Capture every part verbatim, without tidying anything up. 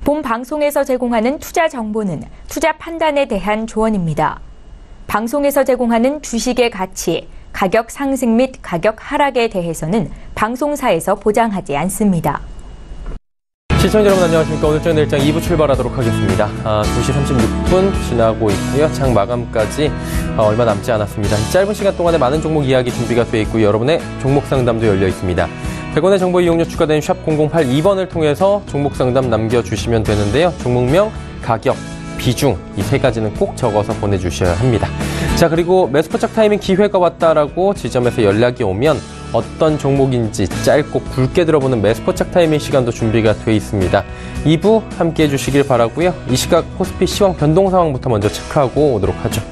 본 방송에서 제공하는 투자 정보는 투자 판단에 대한 조언입니다. 방송에서 제공하는 주식의 가치, 가격 상승 및 가격 하락에 대해서는 방송사에서 보장하지 않습니다. 시청자 여러분 안녕하십니까. 오늘 저희 내일장 이 부 출발하도록 하겠습니다. 아, 두 시 삼십육 분 지나고 있고요. 장 마감까지 아, 얼마 남지 않았습니다. 짧은 시간 동안에 많은 종목 이야기 준비가 되어 있고 여러분의 종목 상담도 열려 있습니다. 백 원의 정보 이용료 추가된 샵 공공팔이 번을 통해서 종목 상담 남겨주시면 되는데요. 종목명, 가격, 비중 이 세 가지는 꼭 적어서 보내주셔야 합니다. 자, 그리고 매수포착 타이밍 기회가 왔다라고 지점에서 연락이 오면 어떤 종목인지 짧고 굵게 들어보는 매수포착 타이밍 시간도 준비가 돼 있습니다. 이 부 함께해 주시길 바라고요. 이 시각 코스피 시황 변동 상황부터 먼저 체크하고 오도록 하죠.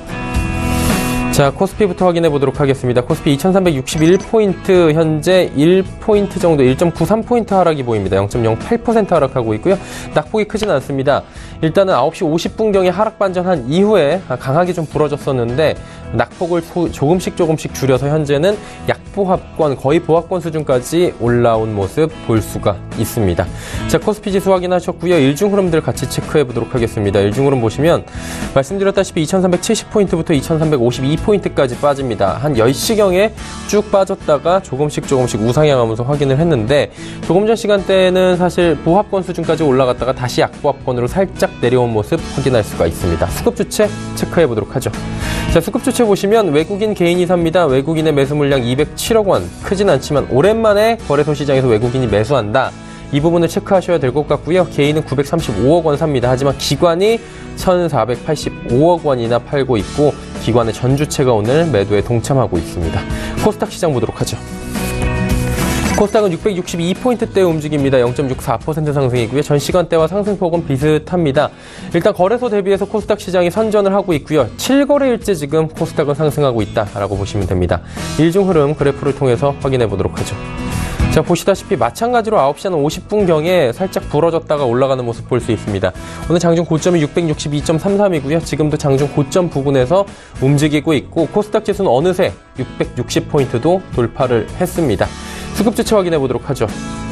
자, 코스피부터 확인해 보도록 하겠습니다. 코스피 이천삼백육십일 포인트, 현재 일 포인트 정도, 일 점 구삼 포인트 하락이 보입니다. 영 점 영팔 퍼센트 하락하고 있고요. 낙폭이 크진 않습니다. 일단은 아홉 시 오십 분경에 하락 반전한 이후에 강하게 좀 부러졌었는데 낙폭을 조금씩 조금씩 줄여서 현재는 약보합권, 거의 보합권 수준까지 올라온 모습 볼 수가 있습니다. 자, 코스피 지수 확인하셨고요. 일중 흐름들 같이 체크해 보도록 하겠습니다. 일중 흐름 보시면 말씀드렸다시피 이천삼백칠십 포인트부터 이천삼백오십이 포인트까지 빠집니다. 한 열 시경에 쭉 빠졌다가 조금씩 조금씩 우상향하면서 확인을 했는데 조금 전 시간대에는 사실 보합권 수준까지 올라갔다가 다시 약보합권으로 살짝 내려온 모습 확인할 수가 있습니다. 수급 주체 체크해 보도록 하죠. 자, 수급 주체 보시면 외국인 개인이 삽니다. 외국인의 매수 물량 이백칠억 원. 크진 않지만 오랜만에 거래소 시장에서 외국인이 매수한다. 이 부분을 체크하셔야 될 것 같고요. 개인은 구백삼십오억 원 삽니다. 하지만 기관이 천사백팔십오억 원이나 팔고 있고 기관의 전주체가 오늘 매도에 동참하고 있습니다. 코스닥 시장 보도록 하죠. 코스닥은 육백육십이 포인트대 움직입니다. 영 점 육사 퍼센트 상승이고요. 전 시간대와 상승폭은 비슷합니다. 일단 거래소 대비해서 코스닥 시장이 선전을 하고 있고요. 칠 거래일째 지금 코스닥은 상승하고 있다라고 보시면 됩니다. 일중 흐름 그래프를 통해서 확인해 보도록 하죠. 자, 보시다시피 마찬가지로 아홉 시 한 오십 분경에 살짝 부러졌다가 올라가는 모습 볼 수 있습니다. 오늘 장중 고점이 육백육십이 점 삼삼이고요. 지금도 장중 고점 부근에서 움직이고 있고 코스닥 지수는 어느새 육백육십 포인트도 돌파를 했습니다. 수급 주체 확인해 보도록 하죠.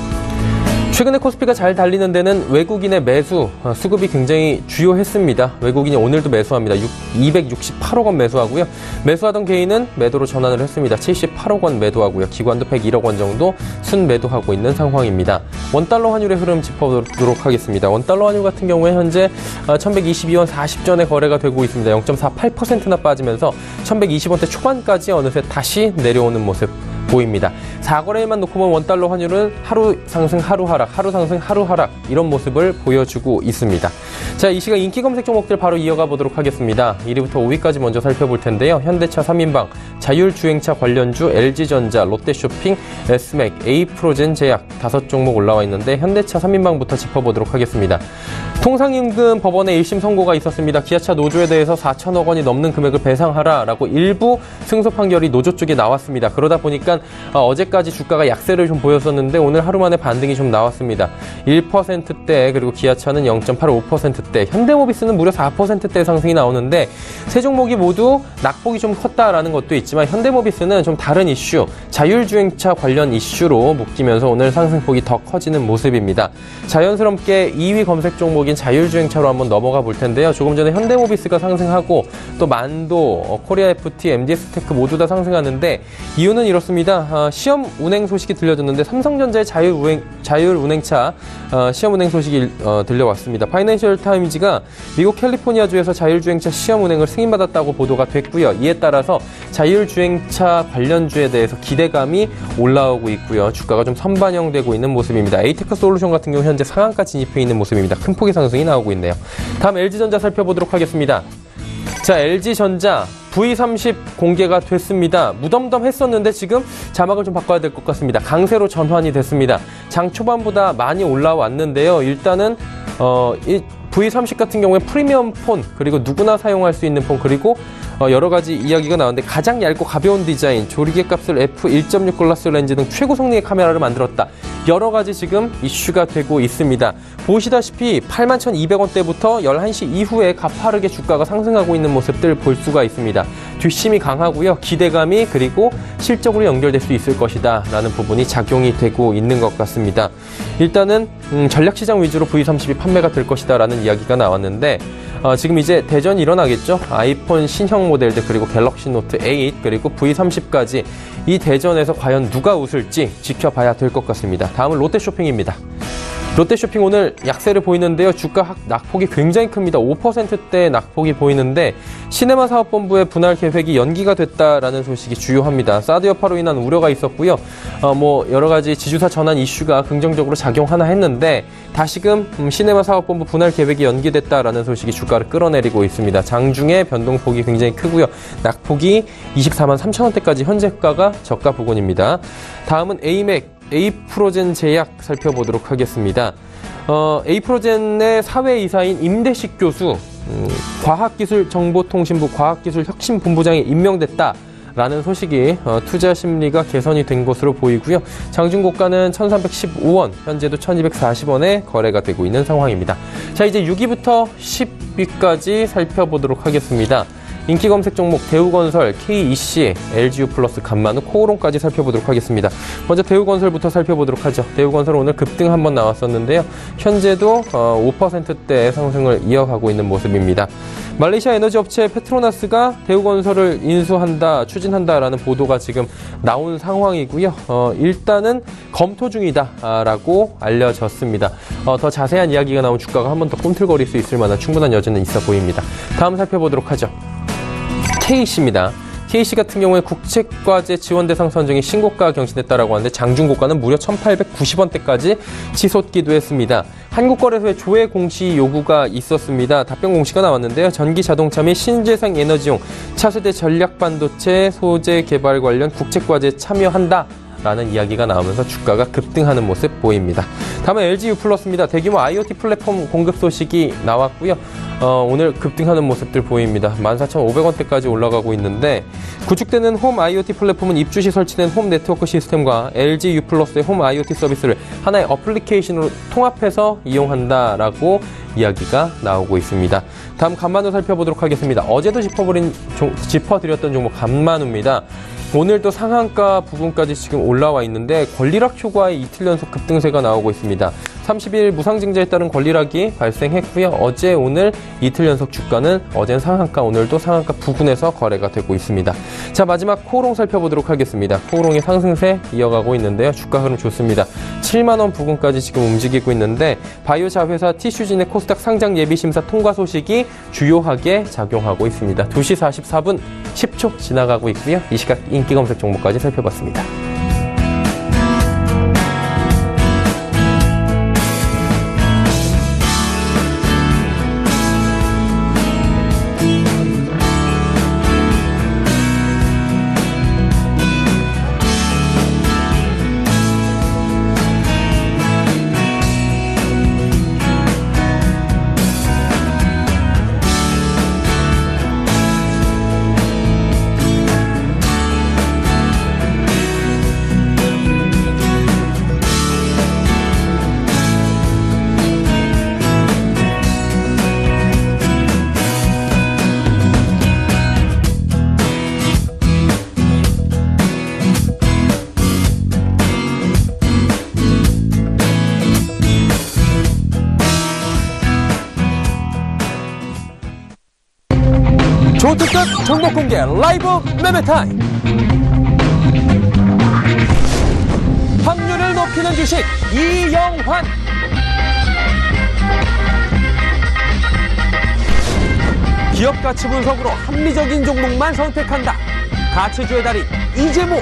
최근에 코스피가 잘 달리는 데는 외국인의 매수, 수급이 굉장히 주요했습니다. 외국인이 오늘도 매수합니다. 이백육십팔억 원 매수하고요. 매수하던 개인은 매도로 전환을 했습니다. 칠십팔억 원 매도하고요. 기관도 백일억 원 정도 순매도하고 있는 상황입니다. 원달러 환율의 흐름 짚어보도록 하겠습니다. 원달러 환율 같은 경우에 현재 천백이십이 원 사십 전에 거래가 되고 있습니다. 영 점 사팔 퍼센트나 빠지면서 천백이십 원대 초반까지 어느새 다시 내려오는 모습 보입니다. 사 거래일만 놓고 보면 원달러 환율은 하루 상승 하루 하락, 하루 상승 하루 하락 이런 모습을 보여주고 있습니다. 자, 이 시각 인기 검색 종목들 바로 이어가 보도록 하겠습니다. 일 위부터 오 위까지 먼저 살펴볼 텐데요. 현대차 삼 인방, 자율주행차 관련주, 엘지전자, 롯데쇼핑, 에스맥, A프로젠 제약 다섯 종목 올라와 있는데 현대차 삼 인방부터 짚어보도록 하겠습니다. 통상임금 법원의 일 심 선고가 있었습니다. 기아차 노조에 대해서 사천억 원이 넘는 금액을 배상하라라고 일부 승소 판결이 노조 쪽에 나왔습니다. 그러다 보니까 어제까지 주가가 약세를 좀 보였었는데 오늘 하루 만에 반등이 좀 나왔습니다. 일 퍼센트대, 그리고 기아차는 영 점 팔오 퍼센트대, 현대모비스는 무려 사 퍼센트대 상승이 나오는데 세 종목이 모두 낙폭이 좀 컸다라는 것도 있지만 현대모비스는 좀 다른 이슈, 자율주행차 관련 이슈로 묶이면서 오늘 상승폭이 더 커지는 모습입니다. 자연스럽게 이 위 검색 종목인 자율주행차로 한번 넘어가 볼 텐데요. 조금 전에 현대모비스가 상승하고 또 만도, 코리아에프티, 엠디에스테크 모두 다 상승하는데 이유는 이렇습니다. 어, 시험 운행 소식이 들려졌는데 삼성전자의 자율운행, 자율운행차 어, 시험 운행 소식이 어, 들려왔습니다. 파이낸셜 타임즈가 미국 캘리포니아주에서 자율주행차 시험 운행을 승인받았다고 보도가 됐고요. 이에 따라서 자율주행차 관련주에 대해서 기대감이 올라오고 있고요. 주가가 좀 선반영되고 있는 모습입니다. 에이테크 솔루션 같은 경우 현재 상한가 진입해 있는 모습입니다. 큰 폭의 상승이 나오고 있네요. 다음 엘지전자 살펴보도록 하겠습니다. 자, 엘지전자 브이 삼십 공개가 됐습니다. 무덤덤했었는데 지금 자막을 좀 바꿔야 될 것 같습니다. 강세로 전환이 됐습니다. 장 초반보다 많이 올라왔는데요. 일단은 어, 이 브이 삼십 같은 경우에 프리미엄 폰, 그리고 누구나 사용할 수 있는 폰, 그리고 어, 여러 가지 이야기가 나왔는데 가장 얇고 가벼운 디자인, 조리개 값을 에프 일 점 육 글라스 렌즈 등 최고 성능의 카메라를 만들었다. 여러 가지 지금 이슈가 되고 있습니다. 보시다시피 팔만 천이백 원대부터 열한 시 이후에 가파르게 주가가 상승하고 있는 모습들 볼 수가 있습니다. 뒷심이 강하고요. 기대감이 그리고 실적으로 연결될 수 있을 것이다 라는 부분이 작용이 되고 있는 것 같습니다. 일단은 음, 전략시장 위주로 브이 삼십이 판매가 될 것이다 라는 이야기가 나왔는데 어, 지금 이제 대전이 일어나겠죠. 아이폰 신형 모델들 그리고 갤럭시 노트 에잇 그리고 브이 삼십까지 이 대전에서 과연 누가 웃을지 지켜봐야 될 것 같습니다. 다음은 롯데쇼핑입니다. 롯데쇼핑 오늘 약세를 보이는데요. 주가 낙폭이 굉장히 큽니다. 오 퍼센트대 낙폭이 보이는데 시네마 사업본부의 분할 계획이 연기가 됐다라는 소식이 주요합니다. 사드 여파로 인한 우려가 있었고요. 어, 뭐 여러 가지 지주사 전환 이슈가 긍정적으로 작용하나 했는데 다시금 음, 시네마 사업본부 분할 계획이 연기됐다라는 소식이 주가를 끌어내리고 있습니다. 장중에 변동폭이 굉장히 크고요. 낙폭이 이십사만 삼천 원대까지 현재가가 저가 부근입니다. 다음은 에이맥 에이프로젠 제약 살펴보도록 하겠습니다. 어, 에이프로젠의 사회이사인 임대식 교수, 음, 과학기술정보통신부 과학기술혁신본부장에 임명됐다라는 소식이 어, 투자 심리가 개선이 된 것으로 보이고요. 장중 고가는 천삼백십오 원, 현재도 천이백사십 원에 거래가 되고 있는 상황입니다. 자, 이제 육 위부터 십 위까지 살펴보도록 하겠습니다. 인기 검색 종목 대우건설, 케이이씨, 엘지유 플러스, 간만우, 코오롱까지 살펴보도록 하겠습니다. 먼저 대우건설부터 살펴보도록 하죠. 대우건설 오늘 급등 한번 나왔었는데요. 현재도 오 퍼센트대 상승을 이어가고 있는 모습입니다. 말레이시아 에너지 업체 페트로나스가 대우건설을 인수한다, 추진한다라는 보도가 지금 나온 상황이고요. 어, 일단은 검토 중이다라고 알려졌습니다. 어, 더 자세한 이야기가 나온 주가가 한 번 더 꿈틀거릴 수 있을 만한 충분한 여지는 있어 보입니다. 다음 살펴보도록 하죠. 케이씨입니다. 케이씨 같은 경우에 국책과제 지원 대상 선정이 신고가 경신했다라고 하는데 장중 고가는 무려 천팔백구십 원대까지 치솟기도 했습니다. 한국거래소의 조회 공시 요구가 있었습니다. 답변 공시가 나왔는데요. 전기 자동차 및 신재생 에너지용 차세대 전략 반도체 소재 개발 관련 국책과제에 참여한다. 라는 이야기가 나오면서 주가가 급등하는 모습 보입니다. 다음은 엘지유 플러스입니다. 대규모 아이오티 플랫폼 공급 소식이 나왔고요. 어, 오늘 급등하는 모습들 보입니다. 만 사천 오백 원대까지 올라가고 있는데 구축되는 홈 아이오티 플랫폼은 입주 시 설치된 홈 네트워크 시스템과 엘지유 플러스의 홈 아이오티 서비스를 하나의 어플리케이션으로 통합해서 이용한다라고 이야기가 나오고 있습니다. 다음 간만우 살펴보도록 하겠습니다. 어제도 짚어버린, 종, 짚어드렸던 종목 간만우입니다. 오늘도 상한가 부근까지 지금 올라와 있는데 권리락 초과의 이틀 연속 급등세가 나오고 있습니다. 삼십 일 무상증자에 따른 권리락이 발생했고요. 어제 오늘 이틀 연속 주가는 어제는 상한가, 오늘도 상한가 부근에서 거래가 되고 있습니다. 자, 마지막 코오롱 살펴보도록 하겠습니다. 코오롱의 상승세 이어가고 있는데요. 주가 흐름 좋습니다. 칠만 원 부근까지 지금 움직이고 있는데 바이오 자회사 티슈진의 코스닥 상장 예비심사 통과 소식이 주요하게 작용하고 있습니다. 두 시 사십사 분 십 초 지나가고 있고요. 이 시각 인기 검색 종목까지 살펴봤습니다. 조특급 종목 공개 라이브 매매타임. 확률을 높이는 주식 이영환. 기업 가치 분석으로 합리적인 종목만 선택한다. 가치주의 달인 이재모.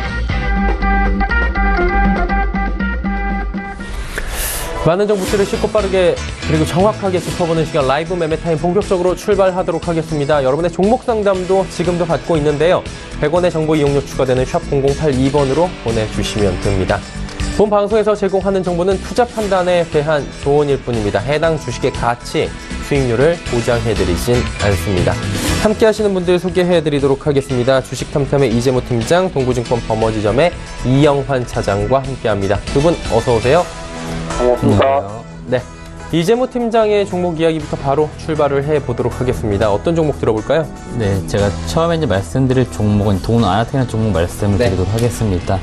많은 정보들을 쉽고 빠르게 그리고 정확하게 짚어보는 시간 라이브 매매타임 본격적으로 출발하도록 하겠습니다. 여러분의 종목 상담도 지금도 받고 있는데요. 백 원의 정보 이용료 추가되는 샵 공공팔이 번으로 보내주시면 됩니다. 본 방송에서 제공하는 정보는 투자 판단에 대한 조언일 뿐입니다. 해당 주식의 가치, 수익률을 보장해드리진 않습니다. 함께 하시는 분들 소개해드리도록 하겠습니다. 주식탐탐의 이재모 팀장, 동부증권 버머지점의 이영환 차장과 함께합니다. 두 분 어서 오세요. 반갑습니다. 네, 이재모 팀장의 종목 이야기부터 바로 출발을 해보도록 하겠습니다. 어떤 종목 들어볼까요? 네, 제가 처음에 이제 말씀드릴 종목은 동아나텍이라는 종목 말씀을 네. 드리도록 하겠습니다.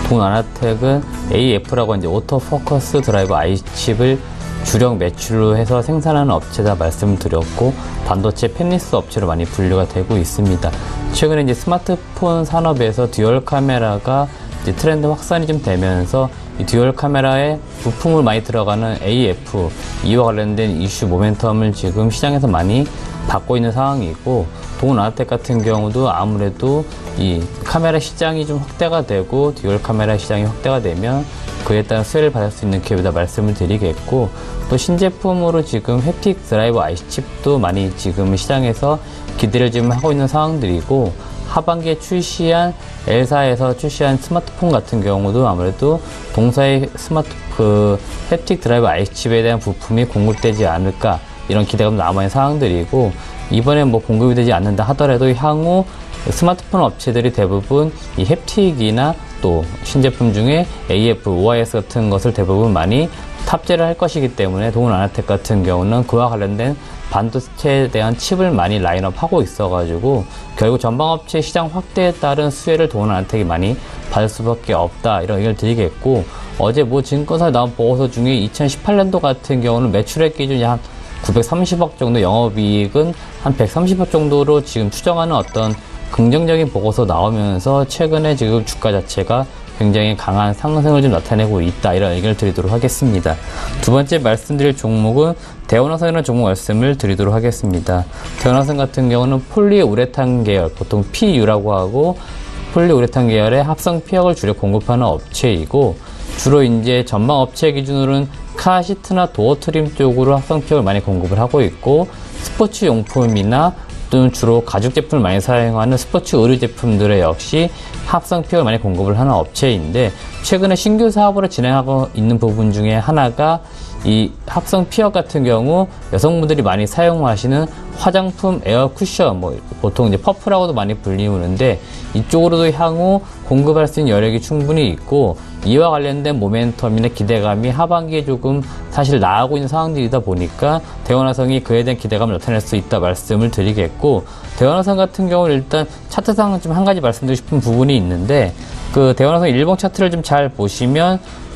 동아나텍은 에이에프라고 이제 오토포커스 드라이버 아이칩을 주력 매출로 해서 생산하는 업체다 말씀을 드렸고, 반도체 팹리스 업체로 많이 분류가 되고 있습니다. 최근에 이제 스마트폰 산업에서 듀얼 카메라가 이제 트렌드 확산이 좀 되면서 이 듀얼 카메라에 부품을 많이 들어가는 에이에프, 이와 관련된 이슈 모멘텀을 지금 시장에서 많이 받고 있는 상황이고, 동아나텍 같은 경우도 아무래도 이 카메라 시장이 좀 확대가 되고, 듀얼 카메라 시장이 확대가 되면 그에 따른 수혜를 받을 수 있는 기업이다 말씀을 드리겠고, 또 신제품으로 지금 햅틱 드라이버 아이칩도 많이 지금 시장에서 기대를 지금 하고 있는 상황들이고, 하반기에 출시한 엘사에서 출시한 스마트폰 같은 경우도 아무래도 동사의 스마트 그 햅틱 드라이버 아이칩에 대한 부품이 공급되지 않을까, 이런 기대감 남아있는 상황들이고, 이번에 뭐 공급이 되지 않는다 하더라도 향후 스마트폰 업체들이 대부분 이 햅틱이나 또 신제품 중에 에이에프, 오아이에스 같은 것을 대부분 많이 탑재를 할 것이기 때문에 동아나텍 같은 경우는 그와 관련된 반도체에 대한 칩을 많이 라인업하고 있어가지고 결국 전방업체 시장 확대에 따른 수혜를 동아나텍이 많이 받을 수밖에 없다, 이런 의견을 드리겠고, 어제 뭐 증권사에 나온 보고서 중에 이천십팔 년도 같은 경우는 매출액 기준이 한 구백삼십억 정도, 영업이익은 한 백삼십억 정도로 지금 추정하는 어떤 긍정적인 보고서 나오면서 최근에 지금 주가 자체가 굉장히 강한 상승을 좀 나타내고 있다, 이런 의견을 드리도록 하겠습니다. 두 번째 말씀드릴 종목은 대원화성이라는 종목 말씀을 드리도록 하겠습니다. 대원화성 같은 경우는 폴리우레탄 계열, 보통 피유라고 하고 폴리우레탄 계열의 합성 피혁을 주력 공급하는 업체이고, 주로 이제 전방 업체 기준으로는 카 시트나 도어 트림 쪽으로 합성 피혁을 많이 공급을 하고 있고, 스포츠 용품이나 또는 주로 가죽 제품을 많이 사용하는 스포츠 의류 제품들에 역시 합성 피혁을 많이 공급을 하는 업체인데, 최근에 신규 사업으로 진행하고 있는 부분 중에 하나가 이 합성 피혁 같은 경우 여성분들이 많이 사용하시는 화장품 에어 쿠션, 뭐 보통 이제 퍼프라고도 많이 불리우는데, 이쪽으로도 향후 공급할 수 있는 여력이 충분히 있고, 이와 관련된 모멘텀이나 기대감이 하반기에 조금 사실 나아가고 있는 상황들이다 보니까 대원화성이 그에 대한 기대감을 나타낼 수 있다 말씀을 드리겠고, 대원화성 같은 경우는 일단 차트상 좀 한 가지 말씀드리고 싶은 부분이 있는데, 그 대원화성 일봉 차트를 좀 잘 보시면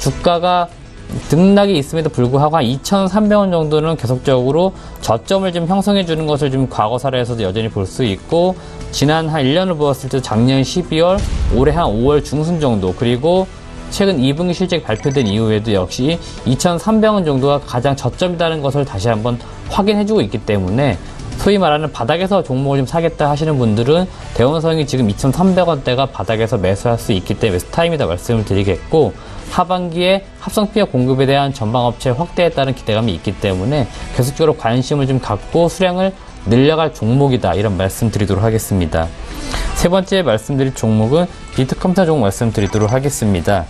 주가가 등락이 있음에도 불구하고 한 이천삼백 원 정도는 계속적으로 저점을 좀 형성해 주는 것을 좀 과거 사례에서도 여전히 볼 수 있고, 지난 한 일 년을 보았을 때 작년 십이월, 올해 한 오월 중순 정도, 그리고 최근 이 분기 실적 발표된 이후에도 역시 이천삼백 원 정도가 가장 저점이라는 것을 다시 한번 확인해주고 있기 때문에, 소위 말하는 바닥에서 종목을 좀 사겠다 하시는 분들은 대원성이 지금 이천삼백 원대가 바닥에서 매수할 수 있기 때문에 매수 타임이다 말씀을 드리겠고, 하반기에 합성 피혁 공급에 대한 전방업체 확대에 따른 기대감이 있기 때문에 계속적으로 관심을 좀 갖고 수량을 늘려갈 종목이다, 이런 말씀 드리도록 하겠습니다. 세 번째 말씀드릴 종목은 비트컴퓨터 종목 말씀드리도록 하겠습니다.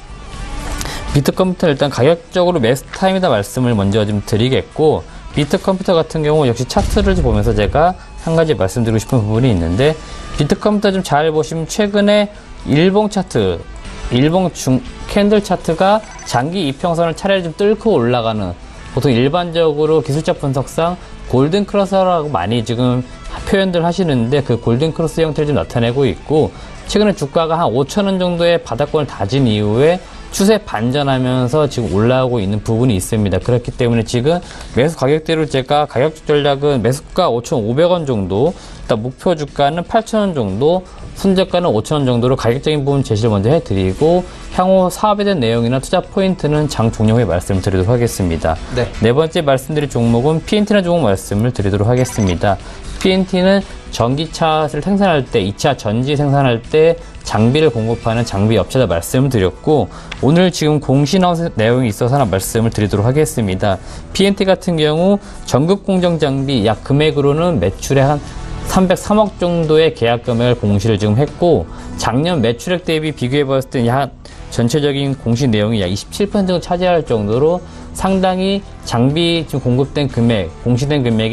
비트컴퓨터 일단 가격적으로 매수 타임이다 말씀을 먼저 좀 드리겠고, 비트컴퓨터 같은 경우 역시 차트를 보면서 제가 한 가지 말씀드리고 싶은 부분이 있는데, 비트컴퓨터 좀 잘 보시면 최근에 일봉 차트, 일봉 중 캔들 차트가 장기 이평선을 차례를 좀 뚫고 올라가는, 보통 일반적으로 기술적 분석상 골든 크로스라고 많이 지금 표현들 하시는데, 그 골든 크로스 형태를 좀 나타내고 있고, 최근에 주가가 한 오천 원 정도의 바닥권을 다진 이후에 추세 반전하면서 지금 올라오고 있는 부분이 있습니다. 그렇기 때문에 지금 매수 가격대로 제가 가격 전략은 매수가 오천오백 원 정도, 일단 목표 주가는 팔천 원 정도, 손절가는 오천 원 정도로 가격적인 부분 제시를 먼저 해드리고, 향후 사업에 대한 내용이나 투자 포인트는 장 종료 후에 말씀을 드리도록 하겠습니다. 네. 네 번째 말씀드릴 종목은 피엔티라는 종목 말씀을 드리도록 하겠습니다. 피엔티는 전기차를 생산할 때, 이 차 전지 생산할 때 장비를 공급하는 장비 업체다 말씀을 드렸고, 오늘 지금 공시 나온 내용이 있어서 하나 말씀을 드리도록 하겠습니다. 피엔티 같은 경우 전극 공정 장비 약 금액으로는 매출의 한 삼백삼억 정도의 계약 금액을 공시를 지금 했고, 작년 매출액 대비 비교해 봤을 때 약 전체적인 공시 내용이 약 이십칠 퍼센트 정도 차지할 정도로 상당히 장비 지금 공급된 금액, 공시된 금액이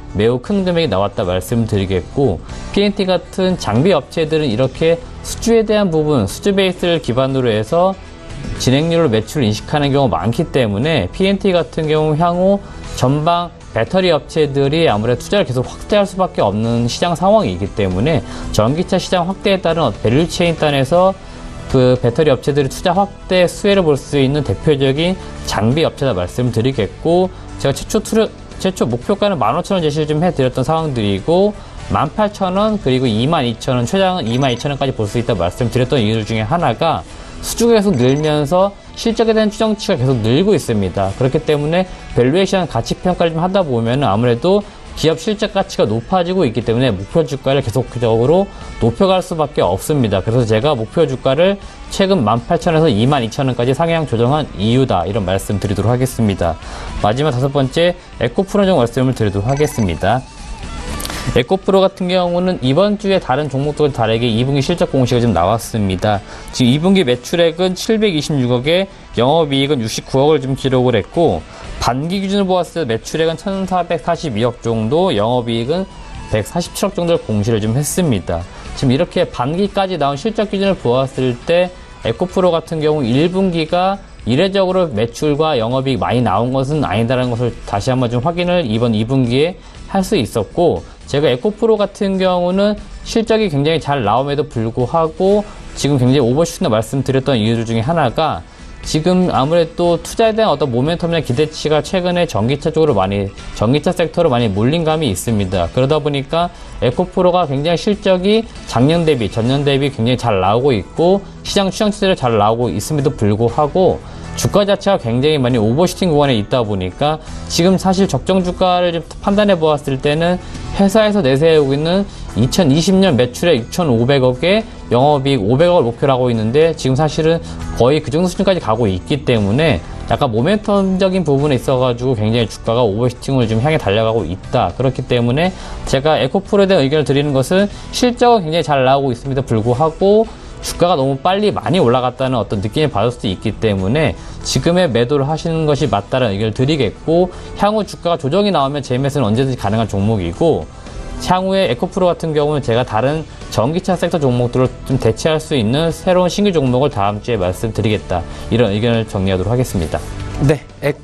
매우 큰 금액이 나왔다 말씀드리겠고, 피엔티 같은 장비 업체들은 이렇게 수주에 대한 부분, 수주 베이스를 기반으로 해서 진행률로 매출을 인식하는 경우가 많기 때문에 피엔티 같은 경우 향후 전방 배터리 업체들이 아무래도 투자를 계속 확대할 수밖에 없는 시장 상황이기 때문에 전기차 시장 확대에 따른 밸류체인 단에서 그 배터리 업체들이 투자 확대 수혜를 볼 수 있는 대표적인 장비 업체다 말씀드리겠고, 제가 최초 투려, 최초 목표가는 만 오천 원 제시를 좀 해드렸던 상황들이고, 만 팔천 원 그리고 이만 이천 원, 최장은 이만 이천 원까지 볼 수 있다 말씀드렸던 이유들 중에 하나가 수주가 계속 늘면서 실적에 대한 추정치가 계속 늘고 있습니다. 그렇기 때문에 밸류에이션 가치 평가를 좀 하다 보면 아무래도 기업 실적 가치가 높아지고 있기 때문에 목표 주가를 계속적으로 높여갈 수밖에 없습니다. 그래서 제가 목표 주가를 최근 만 팔천 원에서 이만 이천 원까지 상향 조정한 이유다, 이런 말씀 드리도록 하겠습니다. 마지막 다섯 번째, 에코프로 좀 말씀을 드리도록 하겠습니다. 에코프로 같은 경우는 이번 주에 다른 종목들과 다르게 이 분기 실적 공시가 좀 나왔습니다. 지금 이 분기 매출액은 칠백이십육억에 영업이익은 육십구억을 좀 기록을 했고, 반기 기준으로 보았을 때 매출액은 천사백사십이억 정도, 영업이익은 백사십칠억 정도를 공시를 좀 했습니다. 지금 이렇게 반기까지 나온 실적 기준을 보았을 때 에코프로 같은 경우 일 분기가 이례적으로 매출과 영업이익 많이 나온 것은 아니다라는 것을 다시 한번 좀 확인을 이번 이 분기에 할 수 있었고, 제가 에코프로 같은 경우는 실적이 굉장히 잘 나옴에도 불구하고 지금 굉장히 오버슈트나 말씀드렸던 이유들 중에 하나가 지금 아무래도 투자에 대한 어떤 모멘텀이나 기대치가 최근에 전기차 쪽으로 많이, 전기차 섹터로 많이 몰린 감이 있습니다. 그러다 보니까 에코프로가 굉장히 실적이 작년 대비, 전년 대비 굉장히 잘 나오고 있고 시장 추정치대로 잘 나오고 있음에도 불구하고 주가 자체가 굉장히 많이 오버슈팅 구간에 있다 보니까 지금 사실 적정 주가를 좀 판단해 보았을 때는 회사에서 내세우고 있는 이천이십 년 매출액 육천오백억에 영업이익 오백억을 목표로 하고 있는데 지금 사실은 거의 그 정도 수준까지 가고 있기 때문에 약간 모멘텀적인 부분에 있어가지고 굉장히 주가가 오버슈팅을 좀 향해 달려가고 있다. 그렇기 때문에 제가 에코프로에 대한 의견을 드리는 것은 실적은 굉장히 잘 나오고 있음에도 불구하고 주가가 너무 빨리 많이 올라갔다는 어떤 느낌을 받을 수도 있기 때문에 지금의 매도를 하시는 것이 맞다는 의견을 드리겠고, 향후 주가가 조정이 나오면 재매수는 언제든지 가능한 종목이고, 향후에 에코프로 같은 경우는 제가 다른 전기차 섹터 종목들을 좀 대체할 수 있는 새로운 신규 종목을 다음 주에 말씀드리겠다, 이런 의견을 정리하도록 하겠습니다. 네,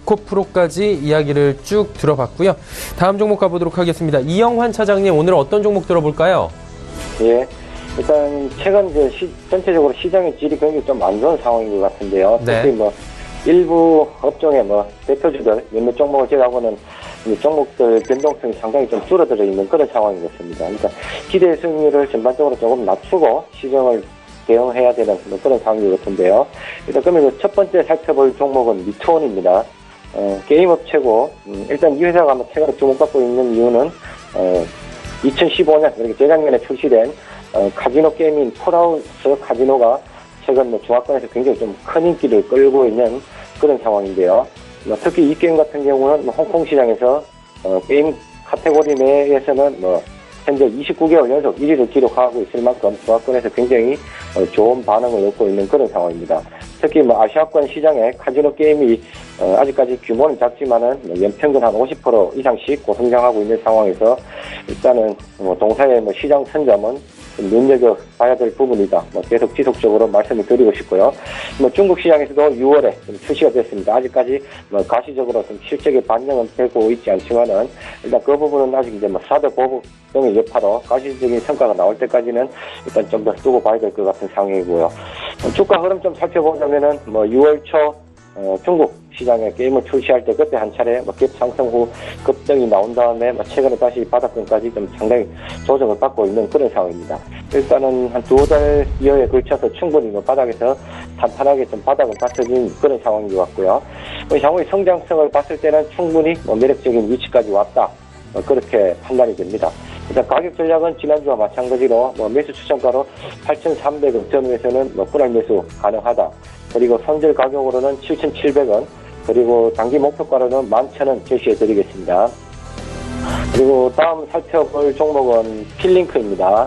에코프로까지 이야기를 쭉 들어봤고요. 다음 종목 가보도록 하겠습니다. 이영환 차장님, 오늘 어떤 종목 들어볼까요? 예. 일단 최근 이제 시, 전체적으로 시장의 질이 굉장히 좀 안 좋은 상황인 것 같은데요. 네. 특히 뭐 일부 업종의 뭐 대표주들 몇몇 종목을 제외하고는 종목들 변동성이 상당히 좀 줄어들어 있는 그런 상황이 됐습니다. 그러니까 기대 수익률을 전반적으로 조금 낮추고 시장을 대응해야 되는 그런 상황인 것 같은데요. 일단 그러면 첫 번째 살펴볼 종목은 미투온입니다. 어, 게임 업체고 음, 일단 이 회사가 최근에 주목받고 있는 이유는 어, 이천십오 년 그러니까 재작년에 출시된 어, 카지노 게임인 폴아웃 카지노가 최근 뭐 중화권에서 굉장히 좀 큰 인기를 끌고 있는 그런 상황인데요. 뭐 특히 이 게임 같은 경우는 뭐 홍콩 시장에서 어, 게임 카테고리 내에서는 뭐 현재 이십구 개월 연속 일 위를 기록하고 있을 만큼 중화권에서 굉장히 어, 좋은 반응을 얻고 있는 그런 상황입니다. 특히 뭐 아시아권 시장에 카지노 게임이 어, 아직까지 규모는 작지만은 뭐 연평균 한 오십 퍼센트 이상씩 고성장하고 있는 상황에서 일단은 뭐 동사의 뭐 시장 선점은 눈여겨봐야 될 부분이다. 뭐 계속 지속적으로 말씀을 드리고 싶고요. 뭐 중국 시장에서도 유월에 좀 출시가 됐습니다. 아직까지 뭐 가시적으로 좀 실적의 반영은 되고 있지 않지만은 일단 그 부분은 아직 이제 뭐 사드 보복 등의 여파로 가시적인 성과가 나올 때까지는 일단 좀 더 두고 봐야 될 것 같은 상황이고요. 뭐 주가 흐름 좀 살펴보자면은 뭐 유월 초 어, 중국 시장에 게임을 출시할 때 그때 한 차례 뭐 갭 상승 후 급등이 나온 다음에 뭐 최근에 다시 바닥권까지 좀 상당히 조정을 받고 있는 그런 상황입니다. 일단은 한 두 달여에 걸쳐서 충분히 뭐 바닥에서 탄탄하게 좀 바닥을 받쳐진 그런 상황인 것 같고요. 뭐 향후의 성장성을 봤을 때는 충분히 뭐 매력적인 위치까지 왔다. 뭐 그렇게 판단이 됩니다. 일단 가격 전략은 지난주와 마찬가지로 뭐 매수 추천가로 팔천삼백 원 전후에서는 뭐 불알 매수 가능하다. 그리고 손절 가격으로는 칠천칠백 원, 그리고 단기 목표가로는 만 천 원 제시해 드리겠습니다. 그리고 다음 살펴볼 종목은 필링크입니다.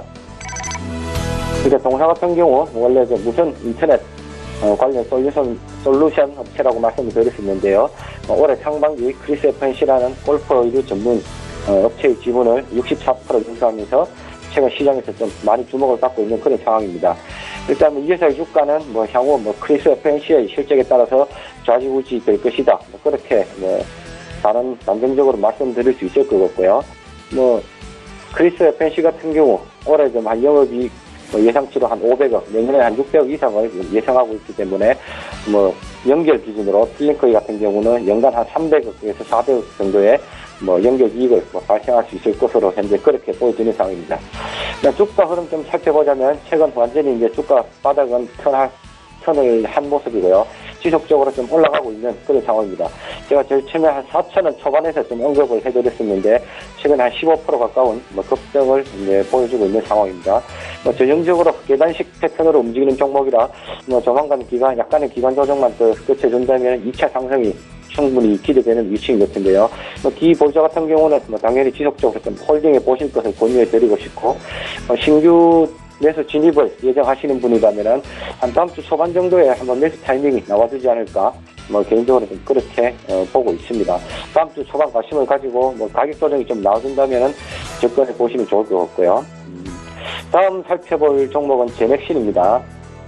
그러니까 동사 같은 경우 원래 저 무선 인터넷 어, 관련 솔루션, 솔루션 업체라고 말씀을 드렸었는데요. 어, 올해 상반기 크리스 에프엔씨라는 골프 의류 전문 어, 업체의 지분을 육십사 퍼센트 인수하면서 최근 시장에서 좀 많이 주목을 받고 있는 그런 상황입니다. 일단 뭐 이 회사의 주가는 뭐 향후 뭐 크리스 에프엔씨의 실적에 따라서 좌지우지 될 것이다. 뭐 그렇게 뭐 다른 단정적으로 말씀드릴 수 있을 것 같고요. 뭐 크리스 에프엔씨 같은 경우 올해 좀 한 영업이익 뭐 예상치로 한 오백억, 내년에 한 육백억 이상을 예상하고 있기 때문에 뭐 연결 기준으로 필링크이 같은 경우는 연간 한 삼백억에서 사백억 정도의 뭐 연결 이익을 뭐 발생할 수 있을 것으로 현재 그렇게 보여지는 상황입니다. 주가 흐름 좀 살펴보자면 최근 완전히 이제 주가 바닥은 턴할 턴을 한 모습이고요. 지속적으로 좀 올라가고 있는 그런 상황입니다. 제가 제일 처음에 한 사천 원 초반에서 좀 언급을 해드렸었는데 최근 한 십오 퍼센트 가까운 뭐 급등을 이제 보여주고 있는 상황입니다. 뭐 전형적으로 계단식 패턴으로 움직이는 종목이라 뭐 조만간 기간 약간의 기간 조정만 더 거쳐준다면 이 차 상승이 충분히 기대되는 위치인 것 같은데요. 뭐 기보유자 같은 경우는 뭐 당연히 지속적으로 좀 홀딩해 보실 것을 권유해드리고 싶고 뭐 신규 매수 진입을 예정하시는 분이라면은 한 다음 주 초반 정도에 한번 매수 타이밍이 나와주지 않을까 뭐 개인적으로 좀 그렇게 어, 보고 있습니다. 다음 주 초반 관심을 가지고 뭐 가격 조정이 좀 나와준다면은 접근해 보시면 좋을 것 같고요. 음, 다음 살펴볼 종목은 제넥신입니다.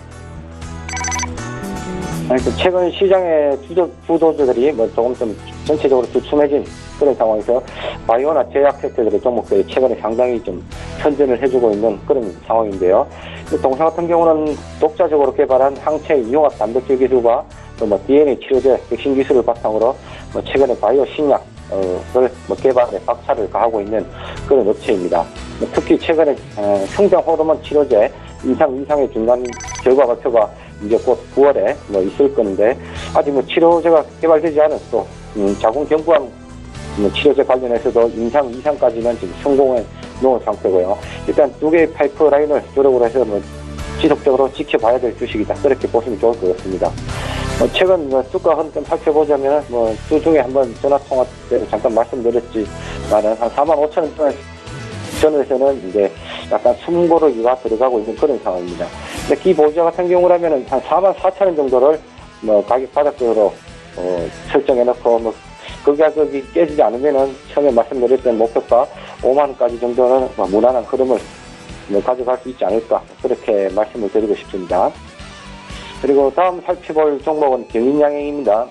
최근 시장의 주도주들이 뭐 조금 좀 전체적으로 주춤해진 그런 상황에서 바이오나 제약 섹터들의 종목들이 최근에 상당히 좀 선전을 해주고 있는 그런 상황인데요. 동사 같은 경우는 독자적으로 개발한 항체 이용합 단백질 기술과 또 뭐 디엔에이 치료제 백신 기술을 바탕으로 뭐 최근에 바이오 신약을 뭐 개발에 박차를 가하고 있는 그런 업체입니다. 특히 최근에 성장 호르몬 치료제 임상 이상의 중간 결과 발표가 이제 곧 구월에 뭐 있을 건데 아직 뭐 치료제가 개발되지 않은 또 음, 자궁경부암 뭐 치료제 관련해서도 임상 이상까지는 지금 성공해 놓은 상태고요. 일단 두 개의 파이프라인을 주력으로 해서 뭐 지속적으로 지켜봐야 될 주식이다. 그렇게 보시면 좋을 것 같습니다. 뭐 최근 뭐 주가 흐름 좀 살펴보자면 뭐 주중에 한번 전화 통화 때 잠깐 말씀드렸지만은 한 사만 오천 원 전에서는 이제 약간 숨고르기가 들어가고 있는 그런 상황입니다. 근데 기보유자 같은 경우라면은 한 사만 사천 원 정도를 뭐 가격 바닥으로 어, 설정해놓고 뭐 그 가격이 깨지지 않으면은 처음에 말씀드렸던 목표가 오만 원까지 정도는 뭐 무난한 흐름을 뭐 가져갈 수 있지 않을까 그렇게 말씀을 드리고 싶습니다. 그리고 다음 살펴볼 종목은 경인양행입니다.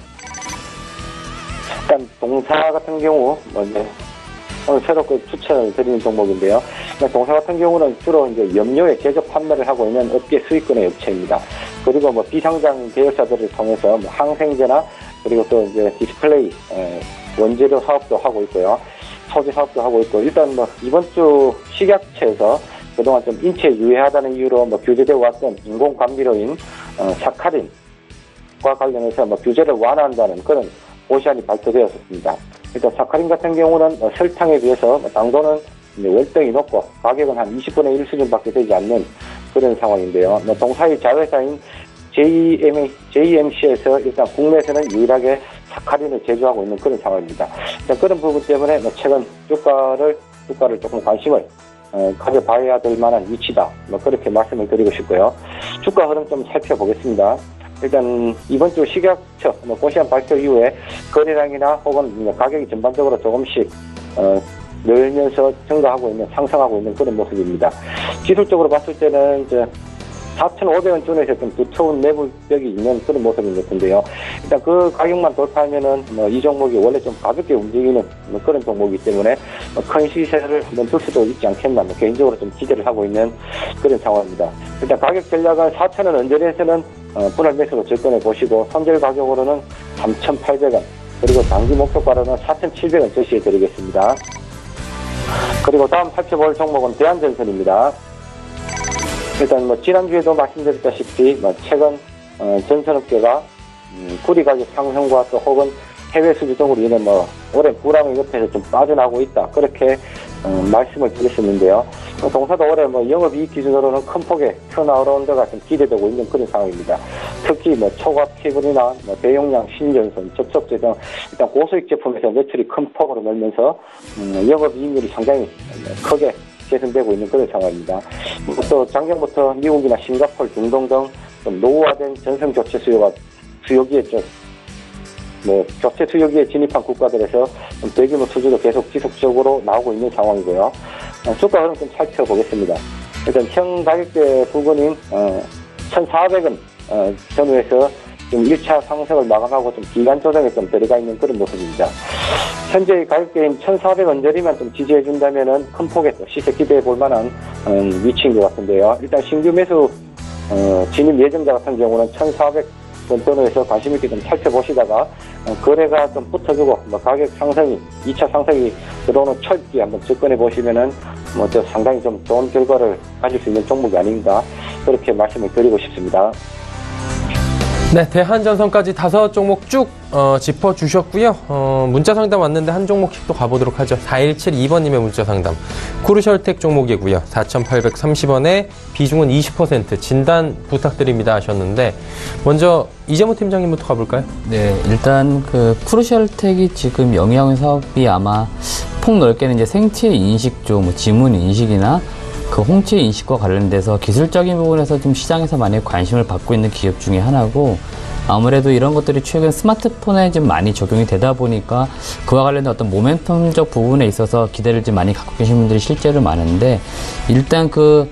일단 동사 같은 경우 뭐 이제 오늘 새롭게 추천을 드리는 종목인데요. 동사 같은 경우는 주로 이제 염료의 제조 판매를 하고 있는 업계 수익권의 업체입니다. 그리고 뭐 비상장 계열사들을 통해서 뭐 항생제나 그리고 또 이제 디스플레이 에, 원재료 사업도 하고 있고요. 소재 사업도 하고 있고 일단 뭐 이번 주 식약처에서 그동안 좀 인체에 유해하다는 이유로 뭐 규제되어 왔던 인공 감미료인 어, 사카린과 관련해서 뭐 규제를 완화한다는 그런 고시안이 발표되었습니다. 일단 사카린 같은 경우는 뭐 설탕에 비해서 뭐 당도는 이제 월등히 높고 가격은 한 이십 분의 일 수준밖에 되지 않는 그런 상황인데요. 뭐 동사의 자회사인 제이엠씨에서 일단 국내에서는 유일하게 사카린을 제조하고 있는 그런 상황입니다. 그런 부분 때문에 뭐 최근 주가를 주가를 조금 관심을 어, 가져봐야 될 만한 위치다. 뭐 그렇게 말씀을 드리고 싶고요. 주가 흐름 좀 살펴보겠습니다. 일단 이번 주 식약처 뭐 고시안 발표 이후에 거래량이나 혹은 가격이 전반적으로 조금씩 어, 늘면서 증가하고 있는 상승하고 있는 그런 모습입니다. 기술적으로 봤을 때는 이제 사천오백 원 존에서 좀 두터운 내부벽이 있는 그런 모습인 것 같은데요. 일단 그 가격만 돌파하면은 뭐 이 종목이 원래 좀 가볍게 움직이는 뭐 그런 종목이기 때문에 뭐 큰 시세를 한번 둘 수도 있지 않겠나 뭐 개인적으로 좀 기대를 하고 있는 그런 상황입니다. 일단 가격 전략은 사천 원 언저리에서는 어, 분할 매수로 접근해 보시고 손절 가격으로는 삼천팔백 원 그리고 단기 목표가로는 사천칠백 원 제시해 드리겠습니다. 그리고 다음 살펴볼 종목은 대한전선입니다. 일단 뭐 지난주에도 말씀드렸다시피 뭐 최근 어, 전선업계가 음, 구리 가격 상승과 또 혹은 해외 수주 등으로 인해 뭐 오랜 불황의 옆에서 좀 빠져나오고 있다 그렇게 어, 말씀을 드렸었는데요. 뭐 동사도 올해 뭐 영업이익 기준으로는 큰 폭의 턴어라운드가 좀 기대되고 있는 그런 상황입니다. 특히 뭐 초과압 케이블이나 뭐 대용량 신전선, 접속제 등 일단 고수익 제품에서 매출이 큰 폭으로 늘면서 음, 영업이익률이 상당히 크게 개선되고 있는 그런 상황입니다. 또 작년부터 미국이나 싱가포르, 중동 등 좀 노후화된 전선 교체 수요가 수요기에 좀 뭐 교체 투여기에 진입한 국가들에서 좀 대규모 수주도 계속 지속적으로 나오고 있는 상황이고요. 어, 주가 흐름 좀 살펴보겠습니다. 일단 현 가격대 부근인 어, 천사백 원 어, 전후에서 지금 일 차 상승을 마감하고 좀 기간 조정에 좀 들어가 있는 그런 모습입니다. 현재 가격대인 천사백 원짜리만 좀 지지해준다면은 큰 폭의 시세 기대해 볼 만한 음, 위치인 것 같은데요. 일단 신규 매수 어, 진입 예정자 같은 경우는 천사백 원 전후에서 관심 있게 좀 살펴보시다가 어, 거래가 좀 붙어주고 뭐 가격 상승이 이 차 상승이 들어오는 철기 한번 접근해 보시면은 뭐 저 상당히 좀 좋은 결과를 가질 수 있는 종목이 아닌가 그렇게 말씀을 드리고 싶습니다. 네, 대한전선까지 다섯 종목 쭉 어, 짚어주셨고요. 어, 문자 상담 왔는데 한 종목씩 또 가보도록 하죠. 사일칠이 번님의 문자 상담. 쿠르셜텍 종목이고요. 사천팔백삼십 원에 비중은 이십 퍼센트 진단 부탁드립니다 하셨는데 먼저 이재모 팀장님부터 가볼까요? 네, 일단 그 쿠르셜텍이 지금 영위하는 사업이 아마 폭넓게는 이제 생체 인식조, 뭐 지문 인식이나 그 홍채 인식과 관련돼서 기술적인 부분에서 좀 시장에서 많이 관심을 받고 있는 기업 중에 하나고, 아무래도 이런 것들이 최근 스마트폰에 좀 많이 적용이 되다 보니까 그와 관련된 어떤 모멘텀적 부분에 있어서 기대를 좀 많이 갖고 계신 분들이 실제로 많은데, 일단 그